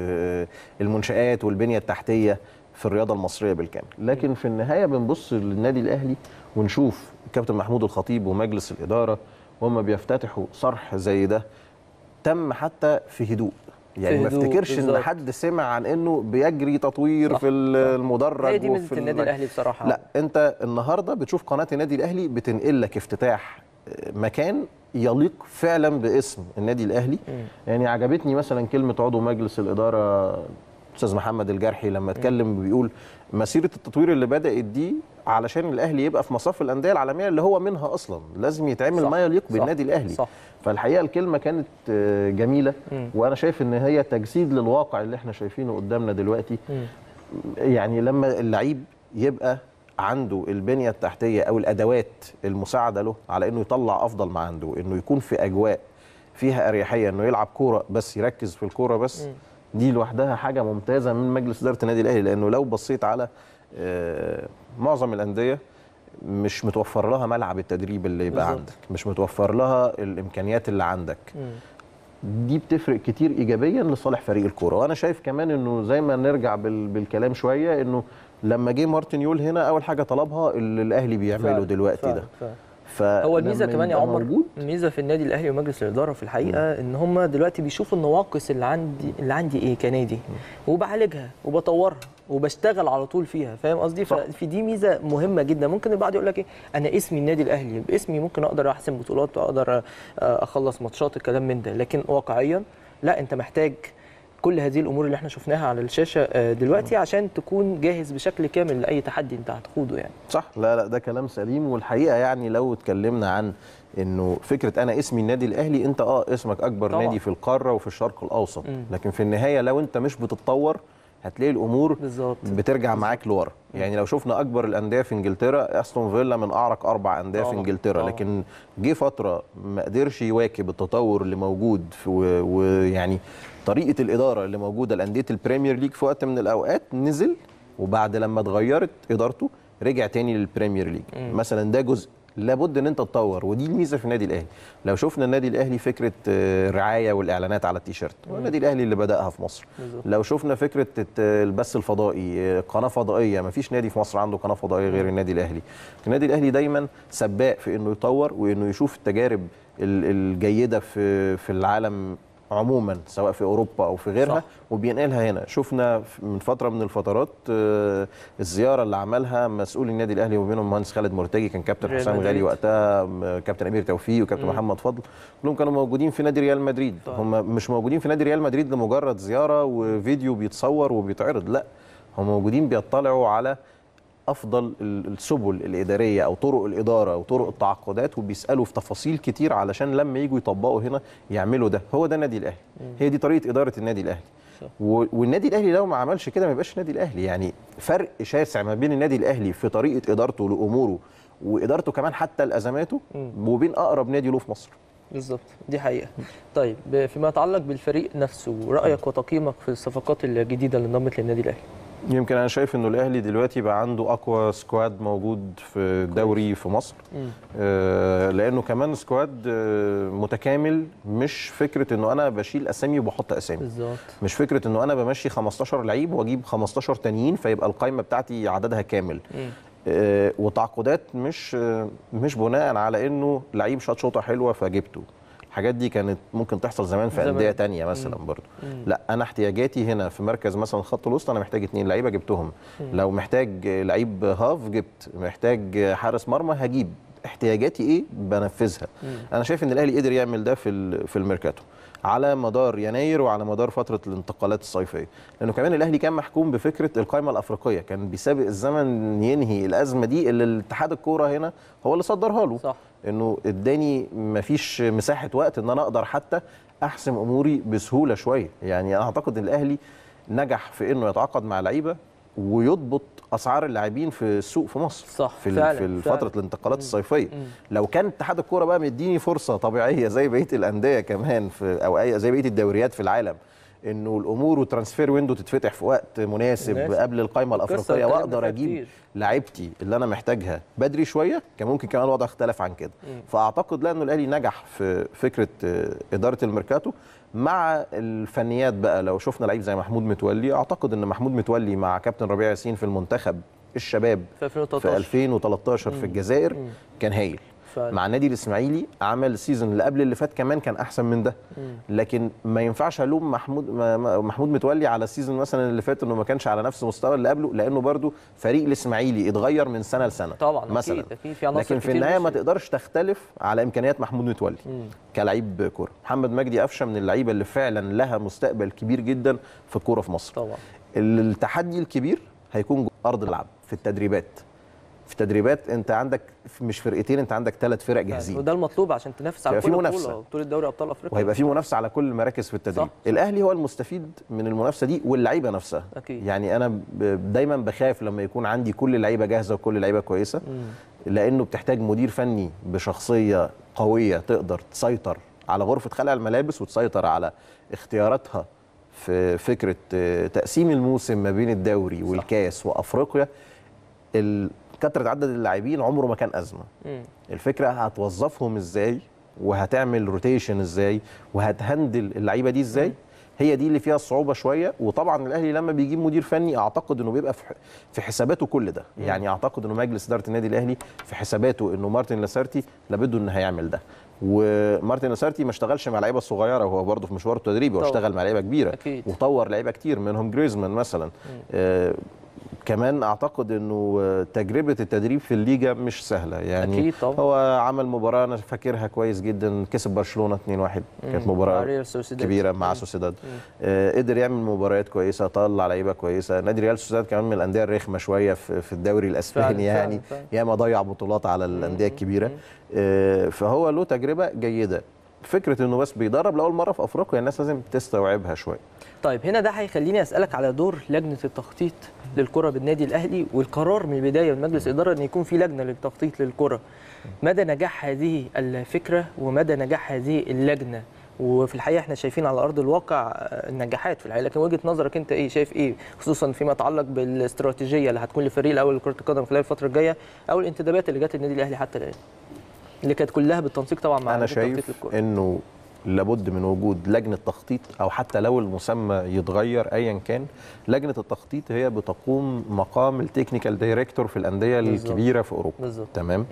المنشآت والبنيه التحتيه في الرياضه المصريه بالكامل. لكن م. في النهايه بنبص للنادي الاهلي ونشوف الكابتن محمود الخطيب ومجلس الاداره وهم بيفتتحوا صرح زي ده تم حتى في هدوء. يعني ما افتكرش ان حد سمع عن انه بيجري تطوير صح في المدرج. هي دي ميزه النادي الاهلي بصراحه. لا، انت النهارده بتشوف قناه النادي الاهلي بتنقل لك افتتاح مكان يليق فعلا باسم النادي الاهلي. م. يعني عجبتني مثلا كلمه عضو مجلس الاداره استاذ محمد الجرحي لما اتكلم بيقول مسيره التطوير اللي بدات دي علشان الاهلي يبقى في مصاف الانديه العالميه اللي هو منها اصلا، لازم يتعمل صح ما يليق بالنادي الاهلي. صح. فالحقيقه الكلمه كانت جميله. م. وانا شايف ان هي تجسيد للواقع اللي احنا شايفينه قدامنا دلوقتي. م. يعني لما اللعيب يبقى عنده البنيه التحتيه او الادوات المساعده له على انه يطلع افضل ما عنده، انه يكون في اجواء فيها اريحيه، انه يلعب كوره بس يركز في الكوره بس. م. دي لوحدها حاجه ممتازه من مجلس اداره النادي الاهلي. لانه لو بصيت على معظم الانديه مش متوفر لها ملعب التدريب اللي يبقى بالزبط. عندك، مش متوفر لها الامكانيات اللي عندك. م. دي بتفرق كتير ايجابيا لصالح فريق الكوره. وانا شايف كمان انه زي ما نرجع بالكلام شويه، انه لما جه مارتن يول هنا اول حاجه طلبها اللي الاهلي بيعمله فعلا دلوقتي فعلا ده فعلا. هو الميزه كمان يا عمر، الميزه في النادي الاهلي ومجلس الاداره في الحقيقه م. ان هم دلوقتي بيشوفوا النواقص اللي عندي اللي عندي ايه كنادي م. وبعالجها وبطورها وبشتغل على طول فيها، فاهم قصدي؟ ففي دي ميزه مهمه جدا. ممكن البعض يقول لك ايه، انا اسمي النادي الاهلي، باسمي ممكن اقدر احسم بطولات واقدر اخلص ماتشات الكلام من ده، لكن واقعيا لا، انت محتاج كل هذه الامور اللي احنا شفناها على الشاشه دلوقتي عشان تكون جاهز بشكل كامل لاي تحدي انت هتخوضه يعني. صح. لا لا، ده كلام سليم. والحقيقه يعني لو اتكلمنا عن انه فكره انا اسمي النادي الاهلي، انت اه اسمك اكبر طبعا. نادي في القاره وفي الشرق الاوسط، م. لكن في النهايه لو انت مش بتتطور هتلاقي الامور بالزبط. بترجع معاك لورا. يعني لو شفنا اكبر الانديه في انجلترا، استون فيلا من اعرق اربع انديه في انجلترا، لكن جه فتره ما قدرش يواكب التطور اللي موجود ويعني طريقه الاداره اللي موجوده لانديه البريمير ليج. في وقت من الاوقات نزل، وبعد لما اتغيرت ادارته رجع تاني للبريمير ليج. م. مثلا ده جزء لابد ان انت تطور، ودي الميزه في النادي الاهلي. لو شفنا النادي الاهلي فكره الرعايه والاعلانات على التيشيرت، والنادي الاهلي اللي بداها في مصر. بالزبط. لو شفنا فكره البث الفضائي، قناه فضائيه، ما فيش نادي في مصر عنده قناه فضائيه غير النادي الاهلي. النادي الاهلي دايما سباق في انه يطور وانه يشوف التجارب الجيده في في العالم عموما، سواء في اوروبا او في غيرها، صح. وبينقلها هنا. شفنا من فتره من الفترات الزياره اللي عملها مسؤول النادي الاهلي وبينهم المهندس خالد مرتجي، كان كابتن حسام غالي وقتها، كابتن امير توفيق وكابتن م. محمد فضل، كلهم كانوا موجودين في نادي ريال مدريد. طيب. هم مش موجودين في نادي ريال مدريد لمجرد زياره وفيديو بيتصور وبيتعرض، لا، هم موجودين بيطلعوا على افضل السبل الاداريه او طرق الاداره او طرق التعاقدات، وبيسالوا في تفاصيل كتير علشان لما يجوا يطبقوا هنا يعملوا ده. هو ده النادي الاهلي، هي دي طريقه اداره النادي الاهلي. والنادي الاهلي لو ما عملش كده ما يبقاش النادي الاهلي. يعني فرق شاسع ما بين النادي الاهلي في طريقه ادارته لاموره وادارته كمان حتى لازماته وبين اقرب نادي له في مصر. بالظبط، دي حقيقه. طيب فيما يتعلق بالفريق نفسه، رايك وتقييمك في الصفقات الجديده اللي انضمت للنادي الاهلي؟ يمكن انا شايف انه الاهلي دلوقتي بقى عنده اقوى سكواد موجود في الدوري في مصر. آه لانه كمان سكواد آه متكامل، مش فكره انه انا بشيل اسامي وبحط اسامي. بالظبط. مش فكره انه انا بمشي خمستاشر لعيب واجيب خمستاشر تانيين فيبقى القائمه بتاعتي عددها كامل. آه وتعاقدات مش آه مش بناء على انه لعيب شاط شوطه حلوه فجبته. الحاجات دي كانت ممكن تحصل زمان في انديه تانية مثلا. مم. برضو مم. لا، انا احتياجاتي هنا في مركز مثلا خط الوسط انا محتاج اتنين لعيبه جبتهم. مم. لو محتاج لعيب هاف جبت، محتاج حارس مرمى هجيب. احتياجاتي ايه بنفذها. مم. انا شايف ان الاهلي قدر يعمل ده في في الميركاتو على مدار يناير وعلى مدار فتره الانتقالات الصيفيه، لانه كمان الاهلي كان محكوم بفكره القائمه الافريقيه، كان بيسابق الزمن ينهي الازمه دي اللي الاتحاد الكوره هنا هو اللي صدرها له. صح. انه اداني مفيش مساحه وقت ان انا اقدر حتى احسم اموري بسهوله شويه. يعني انا اعتقد ان الاهلي نجح في انه يتعاقد مع لعيبه ويضبط اسعار اللاعبين في السوق في مصر. صح. في فعلا في فتره الانتقالات مم. الصيفيه. مم. لو كان اتحاد الكوره بقى مديني فرصه طبيعيه زي بقيه الانديه كمان في او اي زي بقيه الدوريات في العالم، انه الامور والترانسفير ويندو تتفتح في وقت مناسب, مناسب. قبل القائمه الافريقيه واقدر اجيب لعيبتي اللي انا محتاجها بدري شويه، كان ممكن كمان الوضع اختلف عن كده. مم. فاعتقد لانه الاهلي نجح في فكره اداره الميركاتو مع الفنيات. بقى لو شفنا لعيب زي محمود متولي، اعتقد ان محمود متولي مع كابتن ربيع ياسين في المنتخب الشباب في ألفين وتلتاشر في الجزائر مم. كان هايل. فعلا. مع النادي الاسماعيلي عمل السيزون اللي قبل اللي فات كمان كان احسن من ده. مم. لكن ما ينفعش الوم محمود محمود متولي على السيزون مثلا اللي فات انه ما كانش على نفس المستوى اللي قبله، لانه برده فريق الاسماعيلي اتغير من سنه لسنه طبعا مثلا. أكيد. أكيد. في لكن في النهايه ما تقدرش تختلف على امكانيات محمود متولي كلاعب كوره. محمد مجدي قفشه من اللعيبه اللي فعلا لها مستقبل كبير جدا في الكوره في مصر طبعا. التحدي الكبير هيكون ارض الملعب في التدريبات. في التدريبات انت عندك مش فرقتين، انت عندك ثلاث فرق جاهزين، وده المطلوب عشان تنافس على كل بطوله، بطوله دوري ابطال افريقيا، وهيبقى في منافسه على كل المراكز في التدريب. صح. الاهلي هو المستفيد من المنافسه دي واللعيبه نفسها. أكيد. يعني انا دايما بخاف لما يكون عندي كل اللعيبه جاهزه وكل اللعيبه كويسه. مم. لانه بتحتاج مدير فني بشخصيه قويه تقدر تسيطر على غرفه خلع الملابس وتسيطر على اختياراتها في فكره تقسيم الموسم ما بين الدوري والكاس وافريقيا. كثرة عدد اللاعبين عمره ما كان أزمة. مم. الفكرة هتوظفهم إزاي وهتعمل روتيشن إزاي وهتهندل اللعيبة دي إزاي. مم. هي دي اللي فيها الصعوبة شوية. وطبعا الأهلي لما بيجيب مدير فني أعتقد أنه بيبقى في حساباته كل ده. مم. يعني أعتقد أنه مجلس إدارة النادي الأهلي في حساباته أنه مارتن لاسارتي لابد أنه هيعمل ده. ومارتن لاسارتي ما اشتغلش مع لعيبه صغيره، وهو برضه في مشواره التدريبي واشتغل مع لعيبه كبيره. أكيد. وطور لعيبه كتير منهم جريزمان مثلا. آه كمان اعتقد انه تجربه التدريب في الليجا مش سهله. يعني أكيد طبعا. هو عمل مباراه انا فاكرها كويس جدا، كسب برشلونه اتنين واحد، كانت مباراه كبيره مع سوسيداد. آه قدر يعمل مباريات كويسه، طلع لعيبه كويسه. نادي ريال سوسيداد كمان من الانديه الرخمه شويه في, في الدوري الاسباني. فعلا يعني ياما ضيع بطولات على الانديه الكبيره. آه فهو له تجربه جيده. فكره انه بس بيدرب لاول مره في افريقيا الناس لازم تستوعبها شويه. طيب هنا ده هيخليني اسالك على دور لجنه التخطيط للكره بالنادي الاهلي، والقرار من البدايه من مجلس الاداره ان يكون في لجنه للتخطيط للكره. مدى نجاح هذه الفكره ومدى نجاح هذه اللجنه؟ وفي الحقيقه احنا شايفين على ارض الواقع النجاحات في الحقيقه، لكن وجهه نظرك انت ايه؟ شايف ايه خصوصا فيما يتعلق بالاستراتيجيه اللي هتكون للفريق الاول لكره القدم خلال الفتره الجايه، او الانتدابات اللي جت النادي الاهلي حتى الان اللي كانت كلها بالتنسيق طبعا مع انا شايف انه لابد من وجود لجنه تخطيط، او حتى لو المسمى يتغير ايا كان. لجنه التخطيط هي بتقوم مقام التكنيكال دايركتور في الانديه الكبيره في اوروبا. بالزبط. تمام.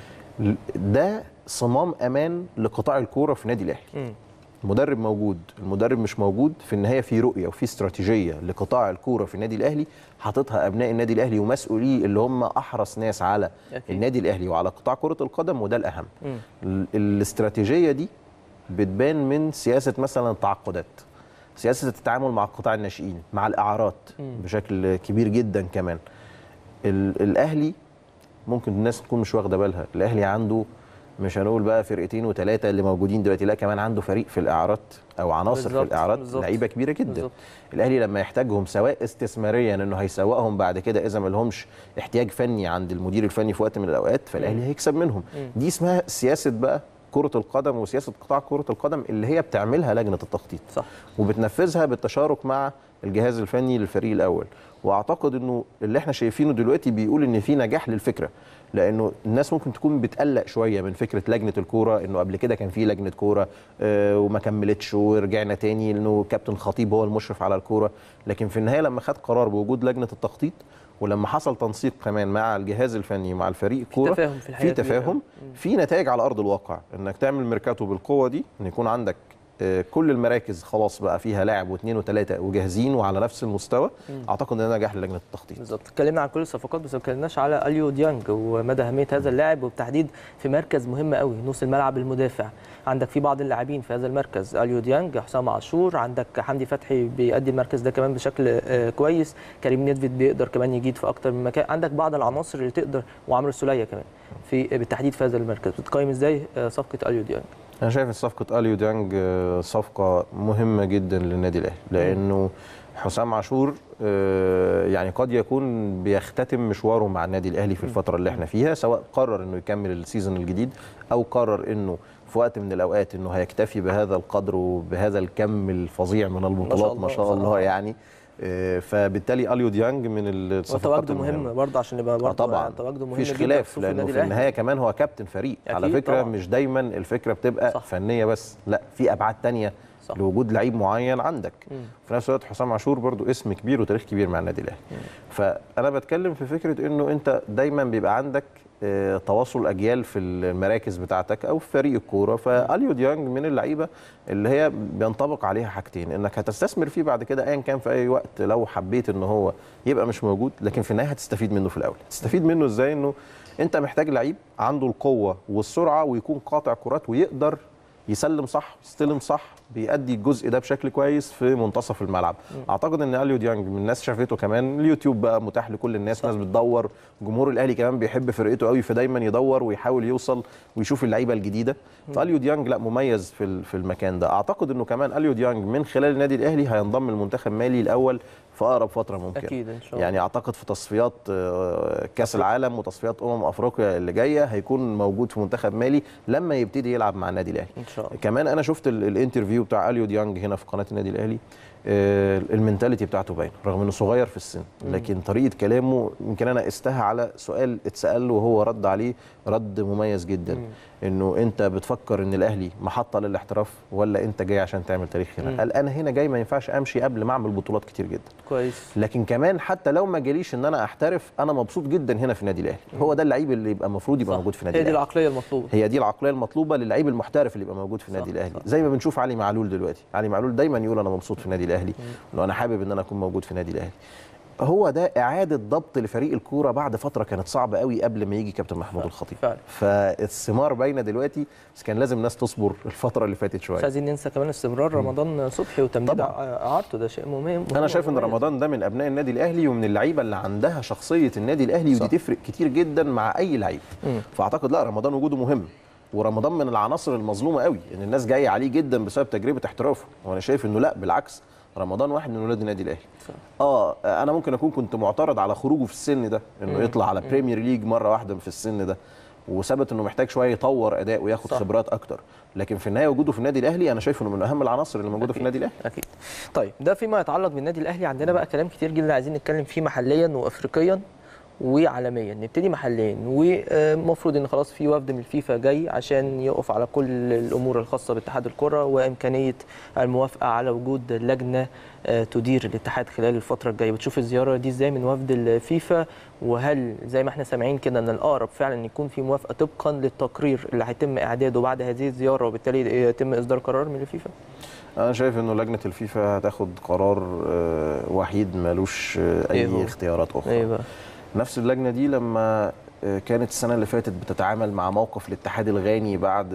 م. ده صمام امان لقطاع الكوره في النادي الاهلي. المدرب موجود، المدرب مش موجود، في النهايه في رؤيه وفي استراتيجيه لقطاع الكوره في النادي الاهلي حاططها ابناء النادي الاهلي ومسؤوليه اللي هم احرص ناس على أكيد. النادي الاهلي وعلى قطاع كره القدم، وده الاهم. م. الاستراتيجيه دي بتبان من سياسه مثلا التعاقدات، سياسه التعامل مع قطاع الناشئين، مع الاعارات م. بشكل كبير جدا كمان. الاهلي ممكن الناس تكون مش واخده بالها، الاهلي عنده مش هنقول بقى فرقتين وثلاثه اللي موجودين دلوقتي، لا كمان عنده فريق في الاعارات او عناصر في الاعارات لعيبه كبيره جدا. بالزبط. الاهلي لما يحتاجهم سواء استثماريا انه هيسوقهم بعد كده اذا ما لهمش احتياج فني عند المدير الفني في وقت من الاوقات، فالاهلي هيكسب منهم. م. دي اسمها سياسه بقى كرة القدم وسياسة قطاع كرة القدم اللي هي بتعملها لجنة التخطيط. صح. وبتنفذها بالتشارك مع الجهاز الفني للفريق الأول. واعتقد انه اللي احنا شايفينه دلوقتي بيقول ان في نجاح للفكرة، لانه الناس ممكن تكون بتقلق شوية من فكرة لجنة الكورة، انه قبل كده كان في لجنة كورة آه وما كملتش ورجعنا تاني انه كابتن خطيب هو المشرف على الكورة، لكن في النهاية لما خد قرار بوجود لجنة التخطيط ولما حصل تنسيق كمان مع الجهاز الفني مع الفريق الكوره، في تفاهم في, في تفاهم في نتائج على ارض الواقع، انك تعمل ميركاتو بالقوه دي، ان يكون عندك كل المراكز خلاص بقى فيها لاعب واثنين وثلاثه وجاهزين وعلى نفس المستوى. مم. اعتقد ان ده نجاح لجنه التخطيط. بالظبط. اتكلمنا عن كل الصفقات بس ما اتكلمناش على اليو ديانج ومدى اهميه هذا اللاعب، وبالتحديد في مركز مهم قوي نص الملعب المدافع. عندك في بعض اللاعبين في هذا المركز، اليو ديانج، حسام عاشور، عندك حمدي فتحي بيأدي المركز ده كمان بشكل كويس، كريم نيدفيد بيقدر كمان يجيد في اكتر من مكان، عندك بعض العناصر اللي تقدر، وعمرو السوليه كمان في بالتحديد في هذا المركز. بتقيم ازاي صفقه اليو ديانج؟ أنا شايف إن صفقة اليو ديانج صفقة مهمة جدا للنادي الأهلي، لأنه حسام عاشور يعني قد يكون بيختتم مشواره مع النادي الأهلي في الفترة اللي احنا فيها، سواء قرر إنه يكمل السيزون الجديد أو قرر إنه في وقت من الأوقات إنه هيكتفي بهذا القدر وبهذا الكم الفظيع من البطولات ما شاء الله يعني. فبالتالي اليو ديانج من الصفقات المهمه مهم برضه عشان يبقى برضه طبعا تواجده مهم، مفيش خلاف، لانه في النهايه كمان هو كابتن فريق على فكره طبعًا. مش دايما الفكره بتبقى صح. فنيه بس، لا في ابعاد ثانيه لوجود لعيب معين عندك. مم. في نفس الوقت حسام عاشور برضو اسم كبير وتاريخ كبير مع النادي الاهلي. فانا بتكلم في فكره انه انت دايما بيبقى عندك اه تواصل اجيال في المراكز بتاعتك او في فريق الكوره، فاليو ديانج من اللعيبه اللي هي بينطبق عليها حاجتين، انك هتستثمر فيه بعد كده ايا كان في اي وقت لو حبيت ان هو يبقى مش موجود، لكن في النهايه هتستفيد منه في الاول. تستفيد منه ازاي؟ انه انت محتاج لعيب عنده القوه والسرعه ويكون قاطع كرات ويقدر يسلم صح، يستلم صح، بيأدي الجزء ده بشكل كويس في منتصف الملعب. م. اعتقد ان اليو ديانج من الناس شافته كمان، اليوتيوب بقى متاح لكل الناس، صح. ناس بتدور، جمهور الاهلي كمان بيحب فرقته قوي، فدايما يدور ويحاول يوصل ويشوف اللعيبه الجديده. فاليو ديانج لا مميز في في المكان ده. اعتقد انه كمان اليو ديانج من خلال النادي الاهلي هينضم المنتخب مالي الاول في اقرب فتره ممكن. اكيد ان شاء الله. يعني اعتقد في تصفيات كاس العالم وتصفيات امم افريقيا اللي جايه هيكون موجود في منتخب مالي لما يبتدي يلعب مع النادي الاهلي ان شاء الله. كمان انا شفت الانترفيو بتاع اليو ديانج هنا في قناه النادي الاهلي، المينتاليتي بتاعته باينه رغم انه صغير في السن، لكن طريقه كلامه يمكن انا استها على سؤال اتسال له وهو رد عليه رد مميز جدا. مم. انه انت بتفكر ان الاهلي محطه للاحتراف ولا انت جاي عشان تعمل تاريخ هنا؟ قال انا هنا جاي ما ينفعش امشي قبل ما اعمل بطولات كتير جدا. كويس. لكن كمان حتى لو ما جاليش ان انا احترف انا مبسوط جدا هنا في النادي الاهلي. هو ده اللعيب اللي يبقى المفروض يبقى موجود في النادي الاهلي. هي دي العقليه المطلوبه. هي دي العقليه المطلوبه للعيب المحترف اللي يبقى موجود في النادي الاهلي. زي ما بنشوف علي معلول دلوقتي، علي معلول دايما يقول انا مبسوط في النادي الاهلي وانه انا حابب ان انا اكون موجود في النادي الاهلي. هو ده اعاده ضبط لفريق الكوره بعد فتره كانت صعبه قوي قبل ما يجي كابتن محمود الخطيب. فعلا. فالثمار باينه دلوقتي، بس كان لازم الناس تصبر الفتره اللي فاتت شويه. مش عايزين ننسى كمان استمرار رمضان صبحي وتمديد اعارته، ده شيء مهم. انا شايف ان رمضان ده من ابناء النادي الاهلي ومن اللعيبه اللي عندها شخصيه النادي الاهلي، ودي تفرق كتير جدا مع اي لعيب. فاعتقد لا رمضان وجوده مهم، ورمضان من العناصر المظلومه قوي ان الناس جايه عليه جدا بسبب تجربه احترافه، وانا شايف انه لا بالعكس، رمضان واحد من ولاد النادي الاهلي. اه انا ممكن اكون كنت معترض على خروجه في السن ده، انه مم. يطلع على مم. بريمير ليج مره واحده في السن ده، وثبت انه محتاج شويه يطور اداء وياخد صح. خبرات اكتر، لكن في النهايه وجوده في النادي الاهلي انا شايف انه من اهم العناصر اللي موجوده في النادي الاهلي. اكيد. طيب ده فيما يتعلق بالنادي الاهلي. عندنا بقى كلام كتير جدا عايزين نتكلم فيه محليا وافريقيا وعالميا. نبتدي محليا، ومفروض ان خلاص في وفد من الفيفا جاي عشان يقف على كل الامور الخاصه باتحاد الكره وامكانيه الموافقه على وجود لجنه تدير الاتحاد خلال الفتره الجايه. بتشوف الزياره دي ازاي من وفد الفيفا؟ وهل زي ما احنا سامعين كده ان الاقرب فعلا يكون في موافقه طبقا للتقرير اللي هيتم اعداده بعد هذه الزياره وبالتالي يتم اصدار قرار من الفيفا؟ انا شايف انه لجنه الفيفا هتاخد قرار وحيد مالوش اي إيه اختيارات اخرى. إيه بقى؟ نفس اللجنه دي لما كانت السنه اللي فاتت بتتعامل مع موقف الاتحاد الغاني بعد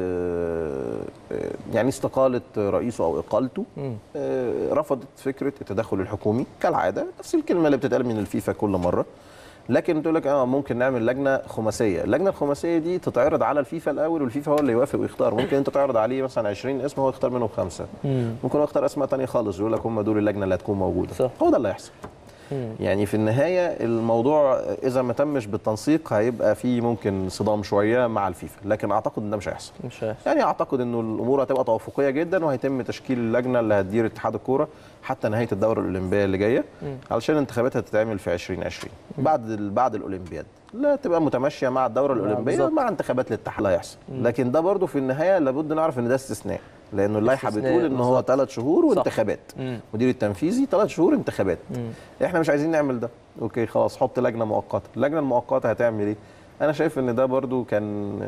يعني استقاله رئيسه او اقالته، رفضت فكره التدخل الحكومي كالعاده، نفس الكلمه اللي بتتقال من الفيفا كل مره. لكن تقول لك اه ممكن نعمل لجنه خماسيه، اللجنه الخماسيه دي تتعرض على الفيفا الاول، والفيفا هو اللي يوافق ويختار. ممكن انت تعرض عليه مثلا عشرين اسم، هو يختار منهم خمسه. مم. ممكن هو يختار اسماء ثانيه خالص ويقول لك هم دول اللجنه اللي هتكون موجوده. صح. هو ده اللي هيحصل. يعني في النهايه الموضوع اذا ما تمش بالتنسيق هيبقى في ممكن صدام شويه مع الفيفا، لكن اعتقد ان ده مش هيحصل. مش هيحصل. يعني اعتقد انه الامور هتبقى توافقيه جدا، وهيتم تشكيل اللجنه اللي هتدير اتحاد الكوره حتى نهايه الدوره الاولمبيه اللي جايه، علشان الانتخابات هتتعمل في ألفين وعشرين بعد بعد الاولمبياد، لا تبقى متماشيه مع الدوره الاولمبيه مع انتخابات الاتحاد اللي هيحصل. لكن ده برضو في النهايه لابد نعرف ان ده استثناء، لانه اللائحه بتقول ان هو ثلاث شهور وانتخابات. مدير التنفيذي ثلاث شهور انتخابات. مم. احنا مش عايزين نعمل ده. اوكي خلاص حط لجنه مؤقته، اللجنه المؤقته هتعمل ايه؟ انا شايف ان ده برضو كان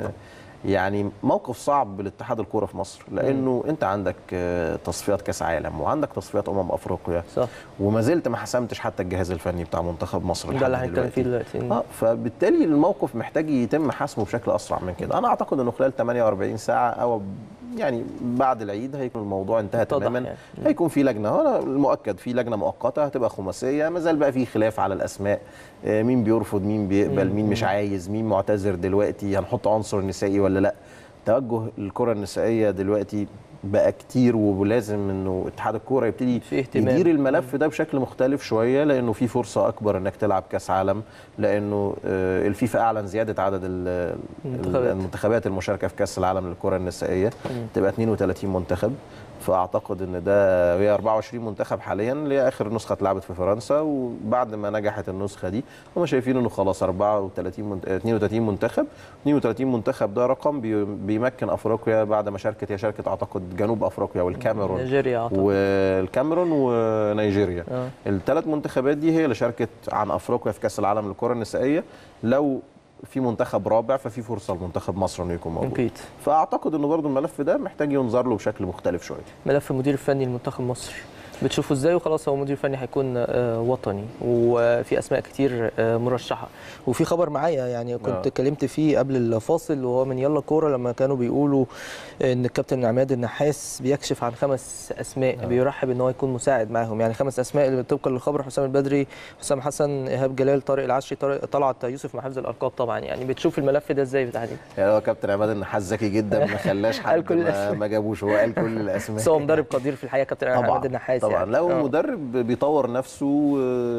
يعني موقف صعب لاتحاد الكوره في مصر، لانه مم. انت عندك تصفيات كاس عالم وعندك تصفيات امم افريقيا، صح، وما زلت ما حسمتش حتى الجهاز الفني بتاع منتخب مصر ده اللي هنتكلم فيه دلوقتي. اه فبالتالي الموقف محتاج يتم حسمه بشكل اسرع من كده. انا اعتقد انه خلال ثمانية وأربعين ساعه او يعني بعد العيد هيكون الموضوع انتهى تماما. يعني. هيكون في لجنه، هو المؤكد في لجنه مؤقته هتبقى خماسيه، ما زال بقى في خلاف على الاسماء، مين بيرفض مين بيقبل مين مش عايز، مين معتذر دلوقتي، هنحط عنصر نسائي ولا لا. توجه الكره النسائيه دلوقتي بقى كتير، ولازم انه اتحاد الكوره يبتدي يدير الملف ده بشكل مختلف شويه، لانه في فرصه اكبر انك تلعب كاس عالم، لانه الفيفا اعلن زياده عدد المنتخبات, المنتخبات المشاركه في كاس العالم للكره النسائيه تبقى اثنين وثلاثين منتخب. فاعتقد ان ده هي أربعة وعشرين منتخب حاليا، اللي اخر نسخه اتلعبت في فرنسا، وبعد ما نجحت النسخه دي هم شايفين انه خلاص أربعة وثلاثين من... اثنين وثلاثين منتخب، اثنين وثلاثين منتخب ده رقم بي... بيمكن افريقيا بعد ما شاركت، هي شاركت اعتقد جنوب افريقيا والكاميرون نيجيريا اعتقد والكاميرون ونيجيريا. آه. الثلاث منتخبات دي هي اللي شاركت عن افريقيا في كاس العالم للكره النسائيه. لو في منتخب رابع ففي فرصه لمنتخب مصر انه يكون موجود. أكيد. فاعتقد انه برضه الملف ده محتاج ينظر له بشكل مختلف شويه. ملف المدير الفني لمنتخب مصر بتشوفه ازاي؟ وخلاص هو مدير فني هيكون وطني، وفي اسماء كتير مرشحه، وفي خبر معايا يعني كنت اتكلمت فيه قبل الفاصل، وهو من يلا كوره لما كانوا بيقولوا ان الكابتن عماد النحاس بيكشف عن خمس اسماء. أوه. بيرحب ان هو يكون مساعد معاهم، يعني خمس اسماء اللي طبقا للخبر: حسام البدري، حسام حسن، ايهاب جلال، طارق العشري، طارق طلعت يوسف، مع حفظ الالقاب طبعا. يعني بتشوف الملف ده ازاي بتاعتي؟ يعني هو كابتن عماد النحاس ذكي جدا، ما خلاش حد ما, ما جابوش، هو قال كل الاسماء. بس هو مدرب قدير في الحقيقه كابتن عماد النحاس. طبعا يعني. لو مدرب بيطور نفسه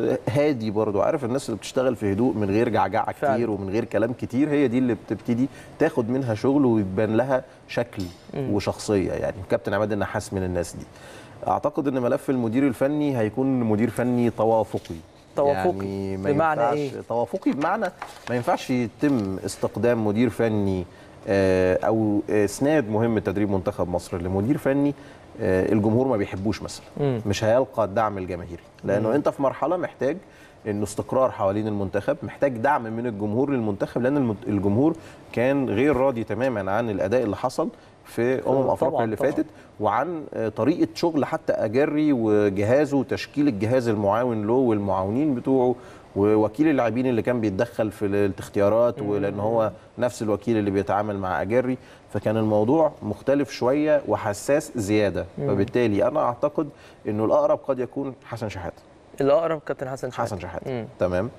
هادي برضو، عارف الناس اللي بتشتغل في هدوء من غير جعجعه كتير ومن غير كلام كتير، هي دي اللي بتبتدي تاخد منها شغل ويبان لها شكل م. وشخصيه. يعني كابتن عماد النحاس من الناس دي. اعتقد ان ملف المدير الفني هيكون مدير فني توافقي. توافقي يعني بمعنى ايه؟ توافقي بمعنى ما ينفعش يتم استقدام مدير فني او اسناد مهمه تدريب منتخب مصر لمدير فني الجمهور ما بيحبوش مثلا، مم. مش هيلقى الدعم الجماهيري، لانه مم. انت في مرحله محتاج انه استقرار حوالين المنتخب، محتاج دعم من الجمهور للمنتخب، لان الجمهور كان غير راضي تماما عن الاداء اللي حصل في امم افريقيا اللي فاتت، وعن طريقه شغل حتى اجري وجهازه وتشكيل الجهاز المعاون له والمعاونين بتوعه ووكيل اللاعبين اللي كان بيتدخل في الاختيارات، ولان هو نفس الوكيل اللي بيتعامل مع اجري، فكان الموضوع مختلف شويه وحساس زياده. فبالتالي انا اعتقد انه الاقرب قد يكون حسن شحاته. الاقرب كابتن حسن شحاته. حسن شحاته تمام.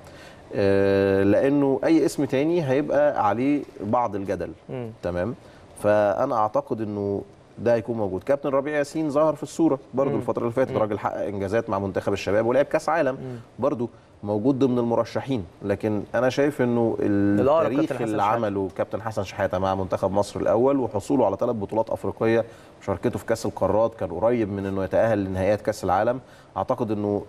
آه لانه اي اسم تاني هيبقى عليه بعض الجدل. مم. تمام. فانا اعتقد انه ده هيكون موجود. كابتن ربيع ياسين ظهر في الصوره برضو الفتره اللي فاتت، راجل حقق انجازات مع منتخب الشباب ولعب كاس عالم، برضو موجود ضمن المرشحين. لكن انا شايف انه التاريخ اللي عمله كابتن حسن شحاته مع منتخب مصر الاول، وحصوله على ثلاث بطولات افريقيه، مشاركته في كاس القارات، كان قريب من انه يتاهل لنهائيات كاس العالم. اعتقد انه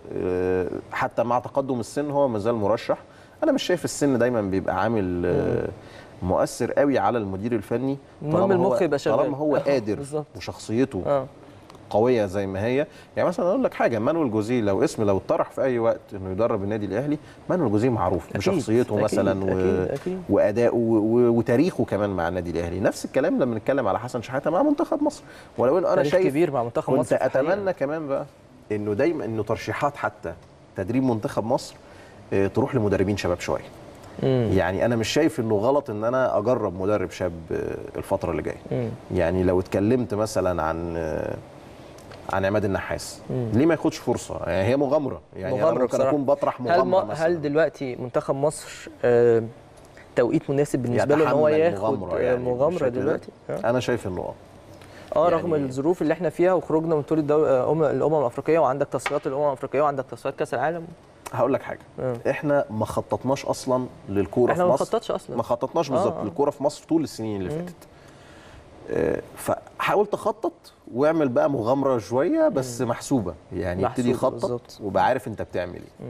حتى مع تقدم السن هو ما زال مرشح. انا مش شايف السن دايما بيبقى عامل مؤثر قوي على المدير الفني، طالما المخ يبقى شغال، طالما هو قادر وشخصيته أوه. قويه زي ما هي. يعني مثلا اقول لك حاجه، مانويل جوزيه لو اسم لو اتطرح في اي وقت انه يدرب النادي الاهلي، مانويل جوزيه معروف أكيد بشخصيته أكيد مثلا أكيد و... أكيد. وادائه و... وتاريخه كمان مع النادي الاهلي. نفس الكلام لما نتكلم على حسن شحاته مع منتخب مصر، ولو انه انا شايف كبير مع منتخب مصر، كنت اتمنى كمان بقى انه دايما انه ترشيحات حتى تدريب منتخب مصر تروح لمدربين شباب شويه. مم. يعني انا مش شايف انه غلط ان انا اجرب مدرب شاب الفتره اللي جايه. يعني لو اتكلمت مثلا عن عن عماد النحاس. مم. ليه ما ياخدش فرصه؟ يعني هي مغامره، يعني مغامرة ممكن بصراحة. اكون بطرح مغامره هل مثلا. هل دلوقتي منتخب مصر آه توقيت مناسب بالنسبه له ان هو ياخد مغامره, يعني مغامرة دلوقتي؟ انا شايف انه اه اه يعني رغم الظروف اللي احنا فيها وخروجنا من بطوله الامم الافريقيه وعندك تصفيات الامم الافريقيه وعندك تصفيات كاس العالم. هقول لك حاجه، أه. احنا ما خططناش اصلا للكوره في مصر. احنا ما خططش اصلا ما خططناش بالظبط آه. للكوره في مصر طول السنين اللي فاتت. آه فحاول تخطط واعمل بقى مغامره شويه بس مم. محسوبه، يعني ابتدي خطط وبقى عارف انت بتعمل ايه.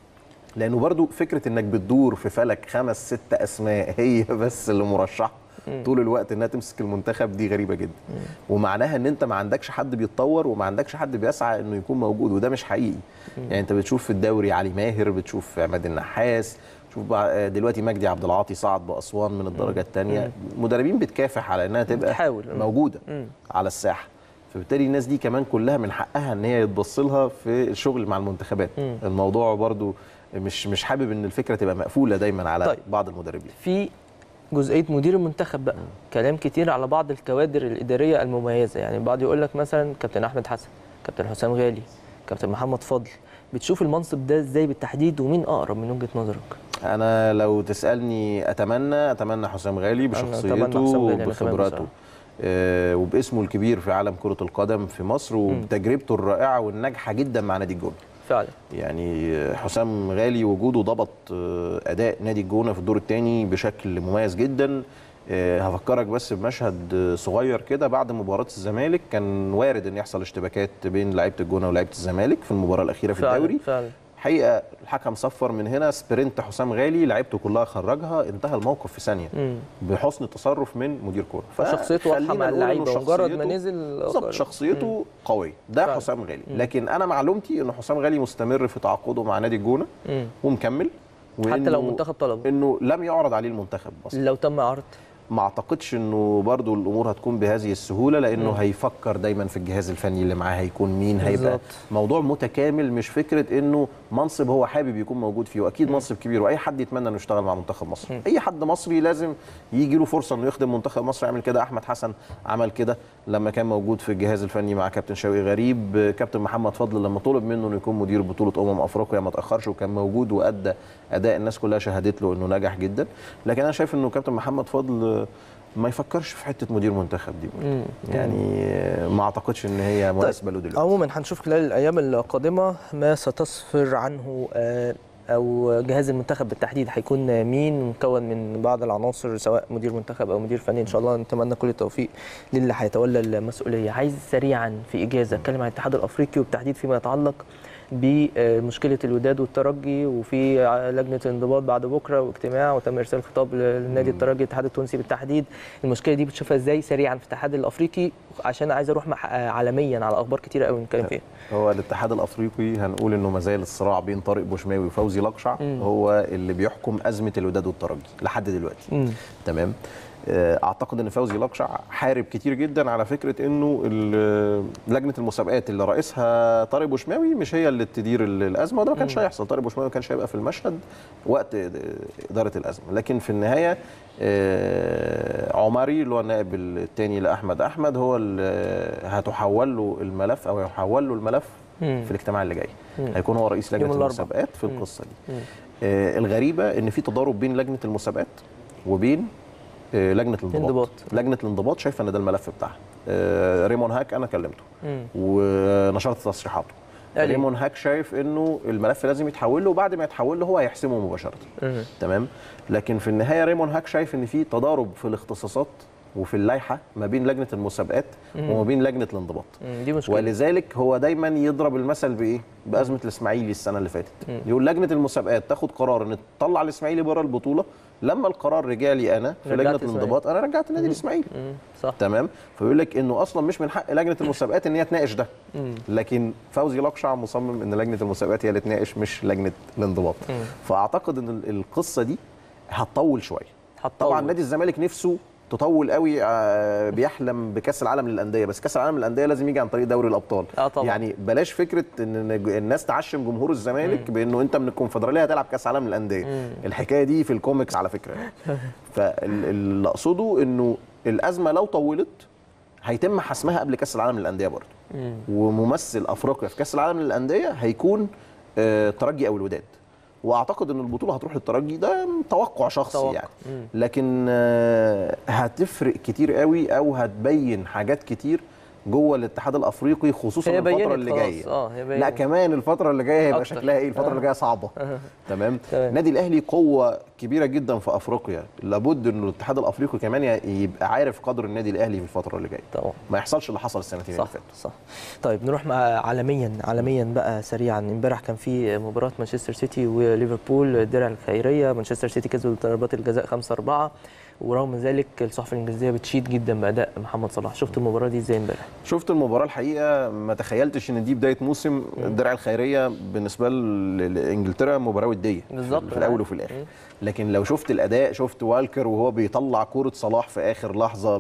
لانه برضو فكره انك بتدور في فلك خمس ست اسماء هي بس اللي مرشحه طول الوقت انها تمسك المنتخب دي غريبه جدا. مم. ومعناها ان انت ما عندكش حد بيتطور وما عندكش حد بيسعى انه يكون موجود، وده مش حقيقي. مم. يعني انت بتشوف في الدوري علي ماهر، بتشوف عماد النحاس، تشوف دلوقتي مجدي عبد العاطي صعد باسوان من الدرجه الثانيه. مدربين بتكافح على انها تبقى بتحاول. موجوده مم. على الساحه، فبالتالي الناس دي كمان كلها من حقها ان هي يتبص لها في الشغل مع المنتخبات. مم. الموضوع برضو مش مش حابب ان الفكره تبقى مقفوله دايما على طيب. بعض المدربين. في جزئيه مدير المنتخب بقى، م. كلام كتير على بعض الكوادر الاداريه المميزه، يعني البعض يقول لك مثلا كابتن احمد حسن، كابتن حسام غالي، كابتن محمد فضل. بتشوف المنصب ده ازاي بالتحديد ومين اقرب من وجهه نظرك؟ انا لو تسالني اتمنى اتمنى حسام غالي بشخصيته وبخبراته آه وباسمه الكبير في عالم كره القدم في مصر وبتجربته الرائعه والناجحه جدا مع نادي الجونه. فعلا يعني حسام غالي وجوده ضبط اداء نادي الجونه في الدور الثاني بشكل مميز جدا. هفكرك بس بمشهد صغير كده، بعد مباراه الزمالك كان وارد ان يحصل اشتباكات بين لعيبه الجونه ولاعيبه الزمالك في المباراه الاخيره في فعلا الدوري. فعلا حقيقه الحكم صفر من هنا، سبرنت حسام غالي لعيبته كلها خرجها، انتهى الموقف في ثانيه مم. بحسن تصرف من مدير كوره. فشخصيته واضحه مع اللعيبه، مجرد ما نزل بالظبط شخصيته مم. قويه. ده فعلا. حسام غالي مم. لكن انا معلومتي ان حسام غالي مستمر في تعاقده مع نادي الجونه مم. ومكمل، حتى لو المنتخب طلبه، انه لم يعرض عليه المنتخب اصلا. لو تم عرض ما اعتقدش انه برضو الامور هتكون بهذه السهوله، لانه م. هيفكر دايما في الجهاز الفني اللي معاه هيكون مين، هيبقى بالزبط. موضوع متكامل، مش فكره انه منصب هو حابب يكون موجود فيه، واكيد م. منصب كبير واي حد يتمنى انه يشتغل مع منتخب مصر. م. اي حد مصري لازم يجي له فرصه انه يخدم منتخب مصر، يعمل كده. احمد حسن عمل كده لما كان موجود في الجهاز الفني مع كابتن شوقي غريب. كابتن محمد فضل لما طلب منه انه يكون مدير بطوله امم افريقيا ما تاخرش وكان موجود وادى اداء الناس كلها شهدت له انه نجح جدا. لكن انا شايف انه كابتن محمد فضل ما يفكرش في حته مدير منتخب دي، يعني ما اعتقدش ان هي مناسبه له دلوقتي. عموما هنشوف خلال الايام القادمه ما ستصفر عنه او جهاز المنتخب بالتحديد هيكون مين، مكون من بعض العناصر سواء مدير منتخب او مدير فني. ان شاء الله نتمنى كل التوفيق للي هيتولى المسؤوليه. عايز سريعا في اجازه اتكلم عن الاتحاد الافريقي وبالتحديد فيما يتعلق بمشكله الوداد والترجي، وفي لجنه الانضباط بعد بكره واجتماع وتم ارسال خطاب للنادي الترجي الاتحاد التونسي بالتحديد. المشكله دي بتشوفها ازاي سريعا في الاتحاد الافريقي، عشان عايز اروح عالميا على اخبار كتيره قوي نتكلم فيها. هو الاتحاد الافريقي هنقول انه ما زال الصراع بين طارق بوشماوي وفوزي لقشع مم. هو اللي بيحكم ازمه الوداد والترجي لحد دلوقتي. مم. تمام. اعتقد ان فوزي لقشع حارب كتير جدا على فكره انه لجنه المسابقات اللي رئيسها طارق بوشماوي مش هي اللي تدير الازمه، وده ما كانش هيحصل. طارق بوشماوي ما كانش هيبقى في المشهد وقت اداره الازمه. لكن في النهايه عمري اللي هو النائب الثاني لاحمد احمد هو اللي هتحول له الملف او يحول له الملف في الاجتماع اللي جاي. هيكون هو رئيس لجنه المسابقات في القصه دي. الغريبه ان في تضارب بين لجنه المسابقات وبين لجنه الانضباط. لجنه الانضباط شايفه ان ده الملف بتاعها. ريمون هاك انا كلمته مم. ونشرت تصريحاته. ريمون هاك شايف انه الملف لازم يتحول له، وبعد ما يتحول له هو هيحسمه مباشره. مم. تمام. لكن في النهايه ريمون هاك شايف ان في تضارب في الاختصاصات وفي اللائحه ما بين لجنه المسابقات مم. وما بين لجنه الانضباط. دي مشكله. ولذلك هو دايما يضرب المثل بايه؟ بازمه الاسماعيلي السنه اللي فاتت. مم. يقول لجنه المسابقات تاخد قرار ان تطلع الاسماعيلي بره البطوله، لما القرار رجع لي انا في لجنه الانضباط انا رجعت النادي الاسماعيلي. صح. تمام. فبيقول لك انه اصلا مش من حق لجنه المسابقات ان هي تناقش ده. مم. لكن فوزي لقشع مصمم ان لجنه المسابقات هي اللي تناقش مش لجنه الانضباط. مم. فاعتقد ان القصه دي هتطول شويه. هتطول. طبعا نادي الزمالك نفسه تطول قوي، بيحلم بكاس العالم للانديه، بس كاس العالم للانديه لازم يجي عن طريق دوري الابطال. آه طبعا. يعني بلاش فكره ان الناس تعشم جمهور الزمالك مم. بانه انت من الكونفدراليه هتلعب كاس العالم للانديه. مم. الحكايه دي في الكوميكس على فكره. فاللي اقصده انه الازمه لو طولت هيتم حسمها قبل كاس العالم للانديه برضه. مم. وممثل افريقيا في كاس العالم للانديه هيكون الترجي او الوداد، واعتقد ان البطوله هتروح للترجي، ده توقع شخصي توقع. يعني مم. لكن هتفرق كتير قوي او هتبين حاجات كتير جوه الاتحاد الافريقي، خصوصا الفتره اللي جايه. اه هي لا كمان الفتره اللي جايه هيبقى شكلها ايه؟ الفتره آه. اللي جايه صعبه. آه. تمام. النادي الاهلي قوه كبيره جدا في افريقيا، لابد انه الاتحاد الافريقي كمان يبقى عارف قدر النادي الاهلي في الفتره اللي جايه. طبعا ما يحصلش اللي حصل السنتين اللي فاتوا. صح. طيب نروح مع عالميا عالميا بقى سريعا. امبارح كان في مباراه مانشستر سيتي وليفربول، الدرع الخيريه. مانشستر سيتي كسب ضربات الجزاء خمسة أربعة، ورغم ذلك الصحف الانجليزيه بتشيد جدا باداء محمد صلاح. شفت المباراه دي ازاي امبارح؟ شفت المباراه الحقيقه ما تخيلتش ان دي بدايه موسم الدرع الخيريه بالنسبه لانجلترا، مباراه وديه بالظبط في الاول وفي الاخر. لكن لو شفت الاداء، شفت والكر وهو بيطلع كوره صلاح في اخر لحظه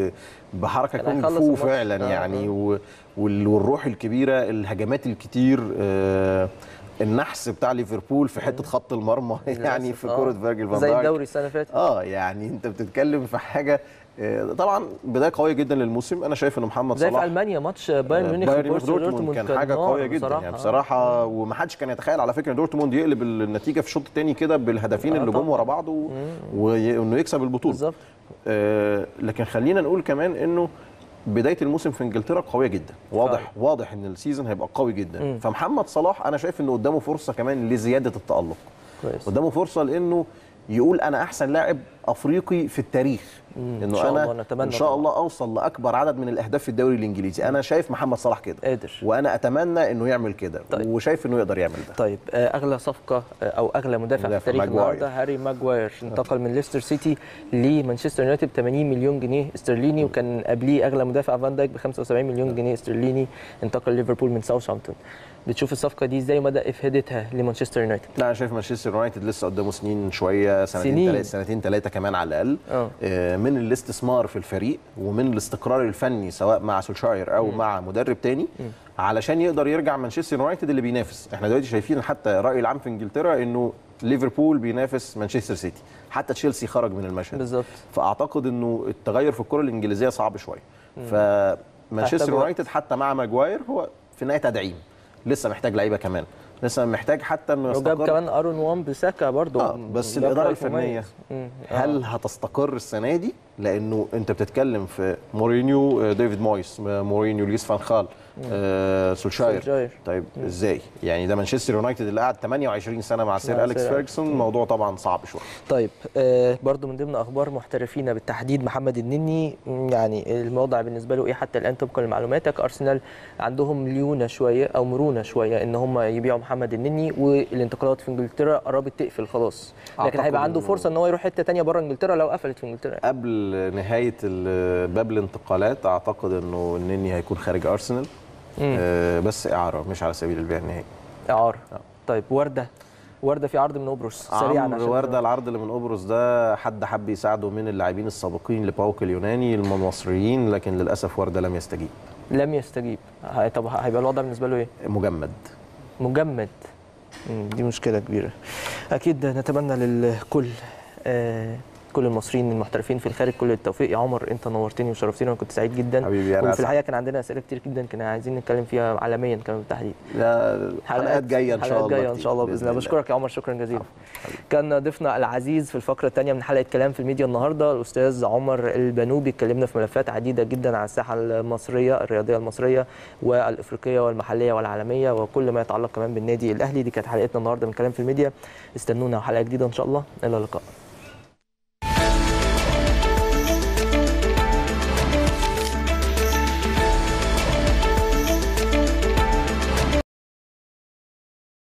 بحركه كونغ فو فعلا آه يعني آه. والروح الكبيره، الهجمات الكتير، آه النحس بتاع ليفربول في حته خط المرمى يعني في كوره فيرجيل فان دايك زي الدوري السنه اللي فاتت. اه يعني انت بتتكلم في حاجه طبعا بدايه قويه جدا للموسم. انا شايف ان محمد صلاح زي في المانيا ماتش بايرن ميونخ ودورتموند كان حاجه قويه جدا بصراحة. يعني بصراحه ومحدش كان يتخيل على فكره ان دورتموند يقلب النتيجه في الشوط الثاني كده بالهدفين اللي جم ورا بعض وانه يكسب البطوله بالظبط. آه لكن خلينا نقول كمان انه بدايه الموسم في انجلترا قويه جدا، واضح آه. واضح ان السيزون هيبقى قوي جدا. مم. فمحمد صلاح انا شايف انه قدامه فرصه كمان لزياده التالق، كويس. قدامه فرصه لانه يقول انا احسن لاعب افريقي في التاريخ، انه انا ان شاء الله اوصل لاكبر عدد من الاهداف في الدوري الانجليزي. انا شايف محمد صلاح كده قادر، وانا اتمنى انه يعمل كده. طيب. وشايف انه يقدر يعمل ده. طيب اغلى صفقه او اغلى مدافع, مدافع في التاريخ النهارده هاري ماجواير، انتقل من ليستر سيتي لمانشستر يونايتد ب ثمانين مليون جنيه استرليني، وكان قبليه اغلى مدافع فان دايك ب خمسة وسبعين مليون جنيه استرليني، انتقل ليفربول من ساوثهامبتون. بتشوف الصفقه دي ازاي ومدى افادتها لمانشستر يونايتد؟ لا انا شايف مانشستر يونايتد لسه قدامه سنين شويه، سنتين ثلاثه سنتين ثلاثه كمان على الاقل آه. من الاستثمار في الفريق ومن الاستقرار الفني سواء مع سولشاير او م. مع مدرب تاني م. علشان يقدر يرجع مانشستر يونايتد اللي بينافس. احنا دلوقتي شايفين حتى الراي العام في انجلترا انه ليفربول بينافس مانشستر سيتي، حتى تشيلسي خرج من المشهد بالظبط. فاعتقد انه التغير في الكره الانجليزيه صعب شويه. فمانشستر يونايتد حتى مع ماجواير هو في النهايه تدعيم، لسه محتاج لعيبه كمان، لسه محتاج حتى انه يستقر. وجاب كمان ارون وان بيساكا برضه آه بس الاداره الفنيه آه. هل هتستقر السنه دي؟ لانه انت بتتكلم في مورينيو، ديفيد مويس، مورينيو، لويس فان خال، آه سولشاير. سولشاير طيب مم. ازاي؟ يعني ده مانشستر يونايتد اللي قعد ثمانية وعشرين سنه مع سير اليكس فيرجسون، الموضوع طبعا صعب شويه. طيب آه برضو من ضمن اخبار محترفين بالتحديد محمد النني، يعني الموضوع بالنسبه له ايه حتى الان طبقا لمعلوماتك؟ ارسنال عندهم ليونه شويه او مرونه شويه ان هم يبيعوا محمد النني، والانتقالات في انجلترا قربت تقفل خلاص، لكن هيبقى عنده فرصه ان هو يروح حته ثانيه بره انجلترا لو قفلت في انجلترا. قبل نهايه باب الانتقالات اعتقد انه النني هيكون خارج ارسنال، آه بس اعاره مش على سبيل البيع النهائي. اعاره آه. طيب ورده ورده في عرض من قبرص سريعا عشان ورده العرض اللي من قبرص ده حد حب يساعده من اللاعبين السابقين لباوك اليوناني المصريين، لكن للاسف ورده لم يستجيب. لم يستجيب. طب هيبقى الوضع بالنسبه له ايه؟ مجمد. مجمد. دي مشكله كبيره. اكيد نتمنى للكل آه كل المصريين المحترفين في الخارج كل التوفيق. يا عمر انت نورتني وشرفتني وانا كنت سعيد جدا حبيبي. انا وفي الحقيقه كان عندنا اسئله كتير جدا كنا عايزين نتكلم فيها عالميا كمان بالتحديد. لا حلقات جايه ان شاء الله. حلقات جايه ان شاء الله باذن الله. بشكرك يا عمر، شكرا جزيلا. كان ضيفنا العزيز في الفقره الثانيه من حلقه كلام في الميديا النهارده الاستاذ عمر البنوبي، اتكلمنا في ملفات عديده جدا على الساحه المصريه الرياضيه المصريه والافريقيه والمحليه والعالميه وكل ما يتعلق كمان بالنادي الاهلي. دي كانت حلقتنا النهارده من كلام في الميديا، استنونا حلقه جديده ان شاء الله، الى اللقاء.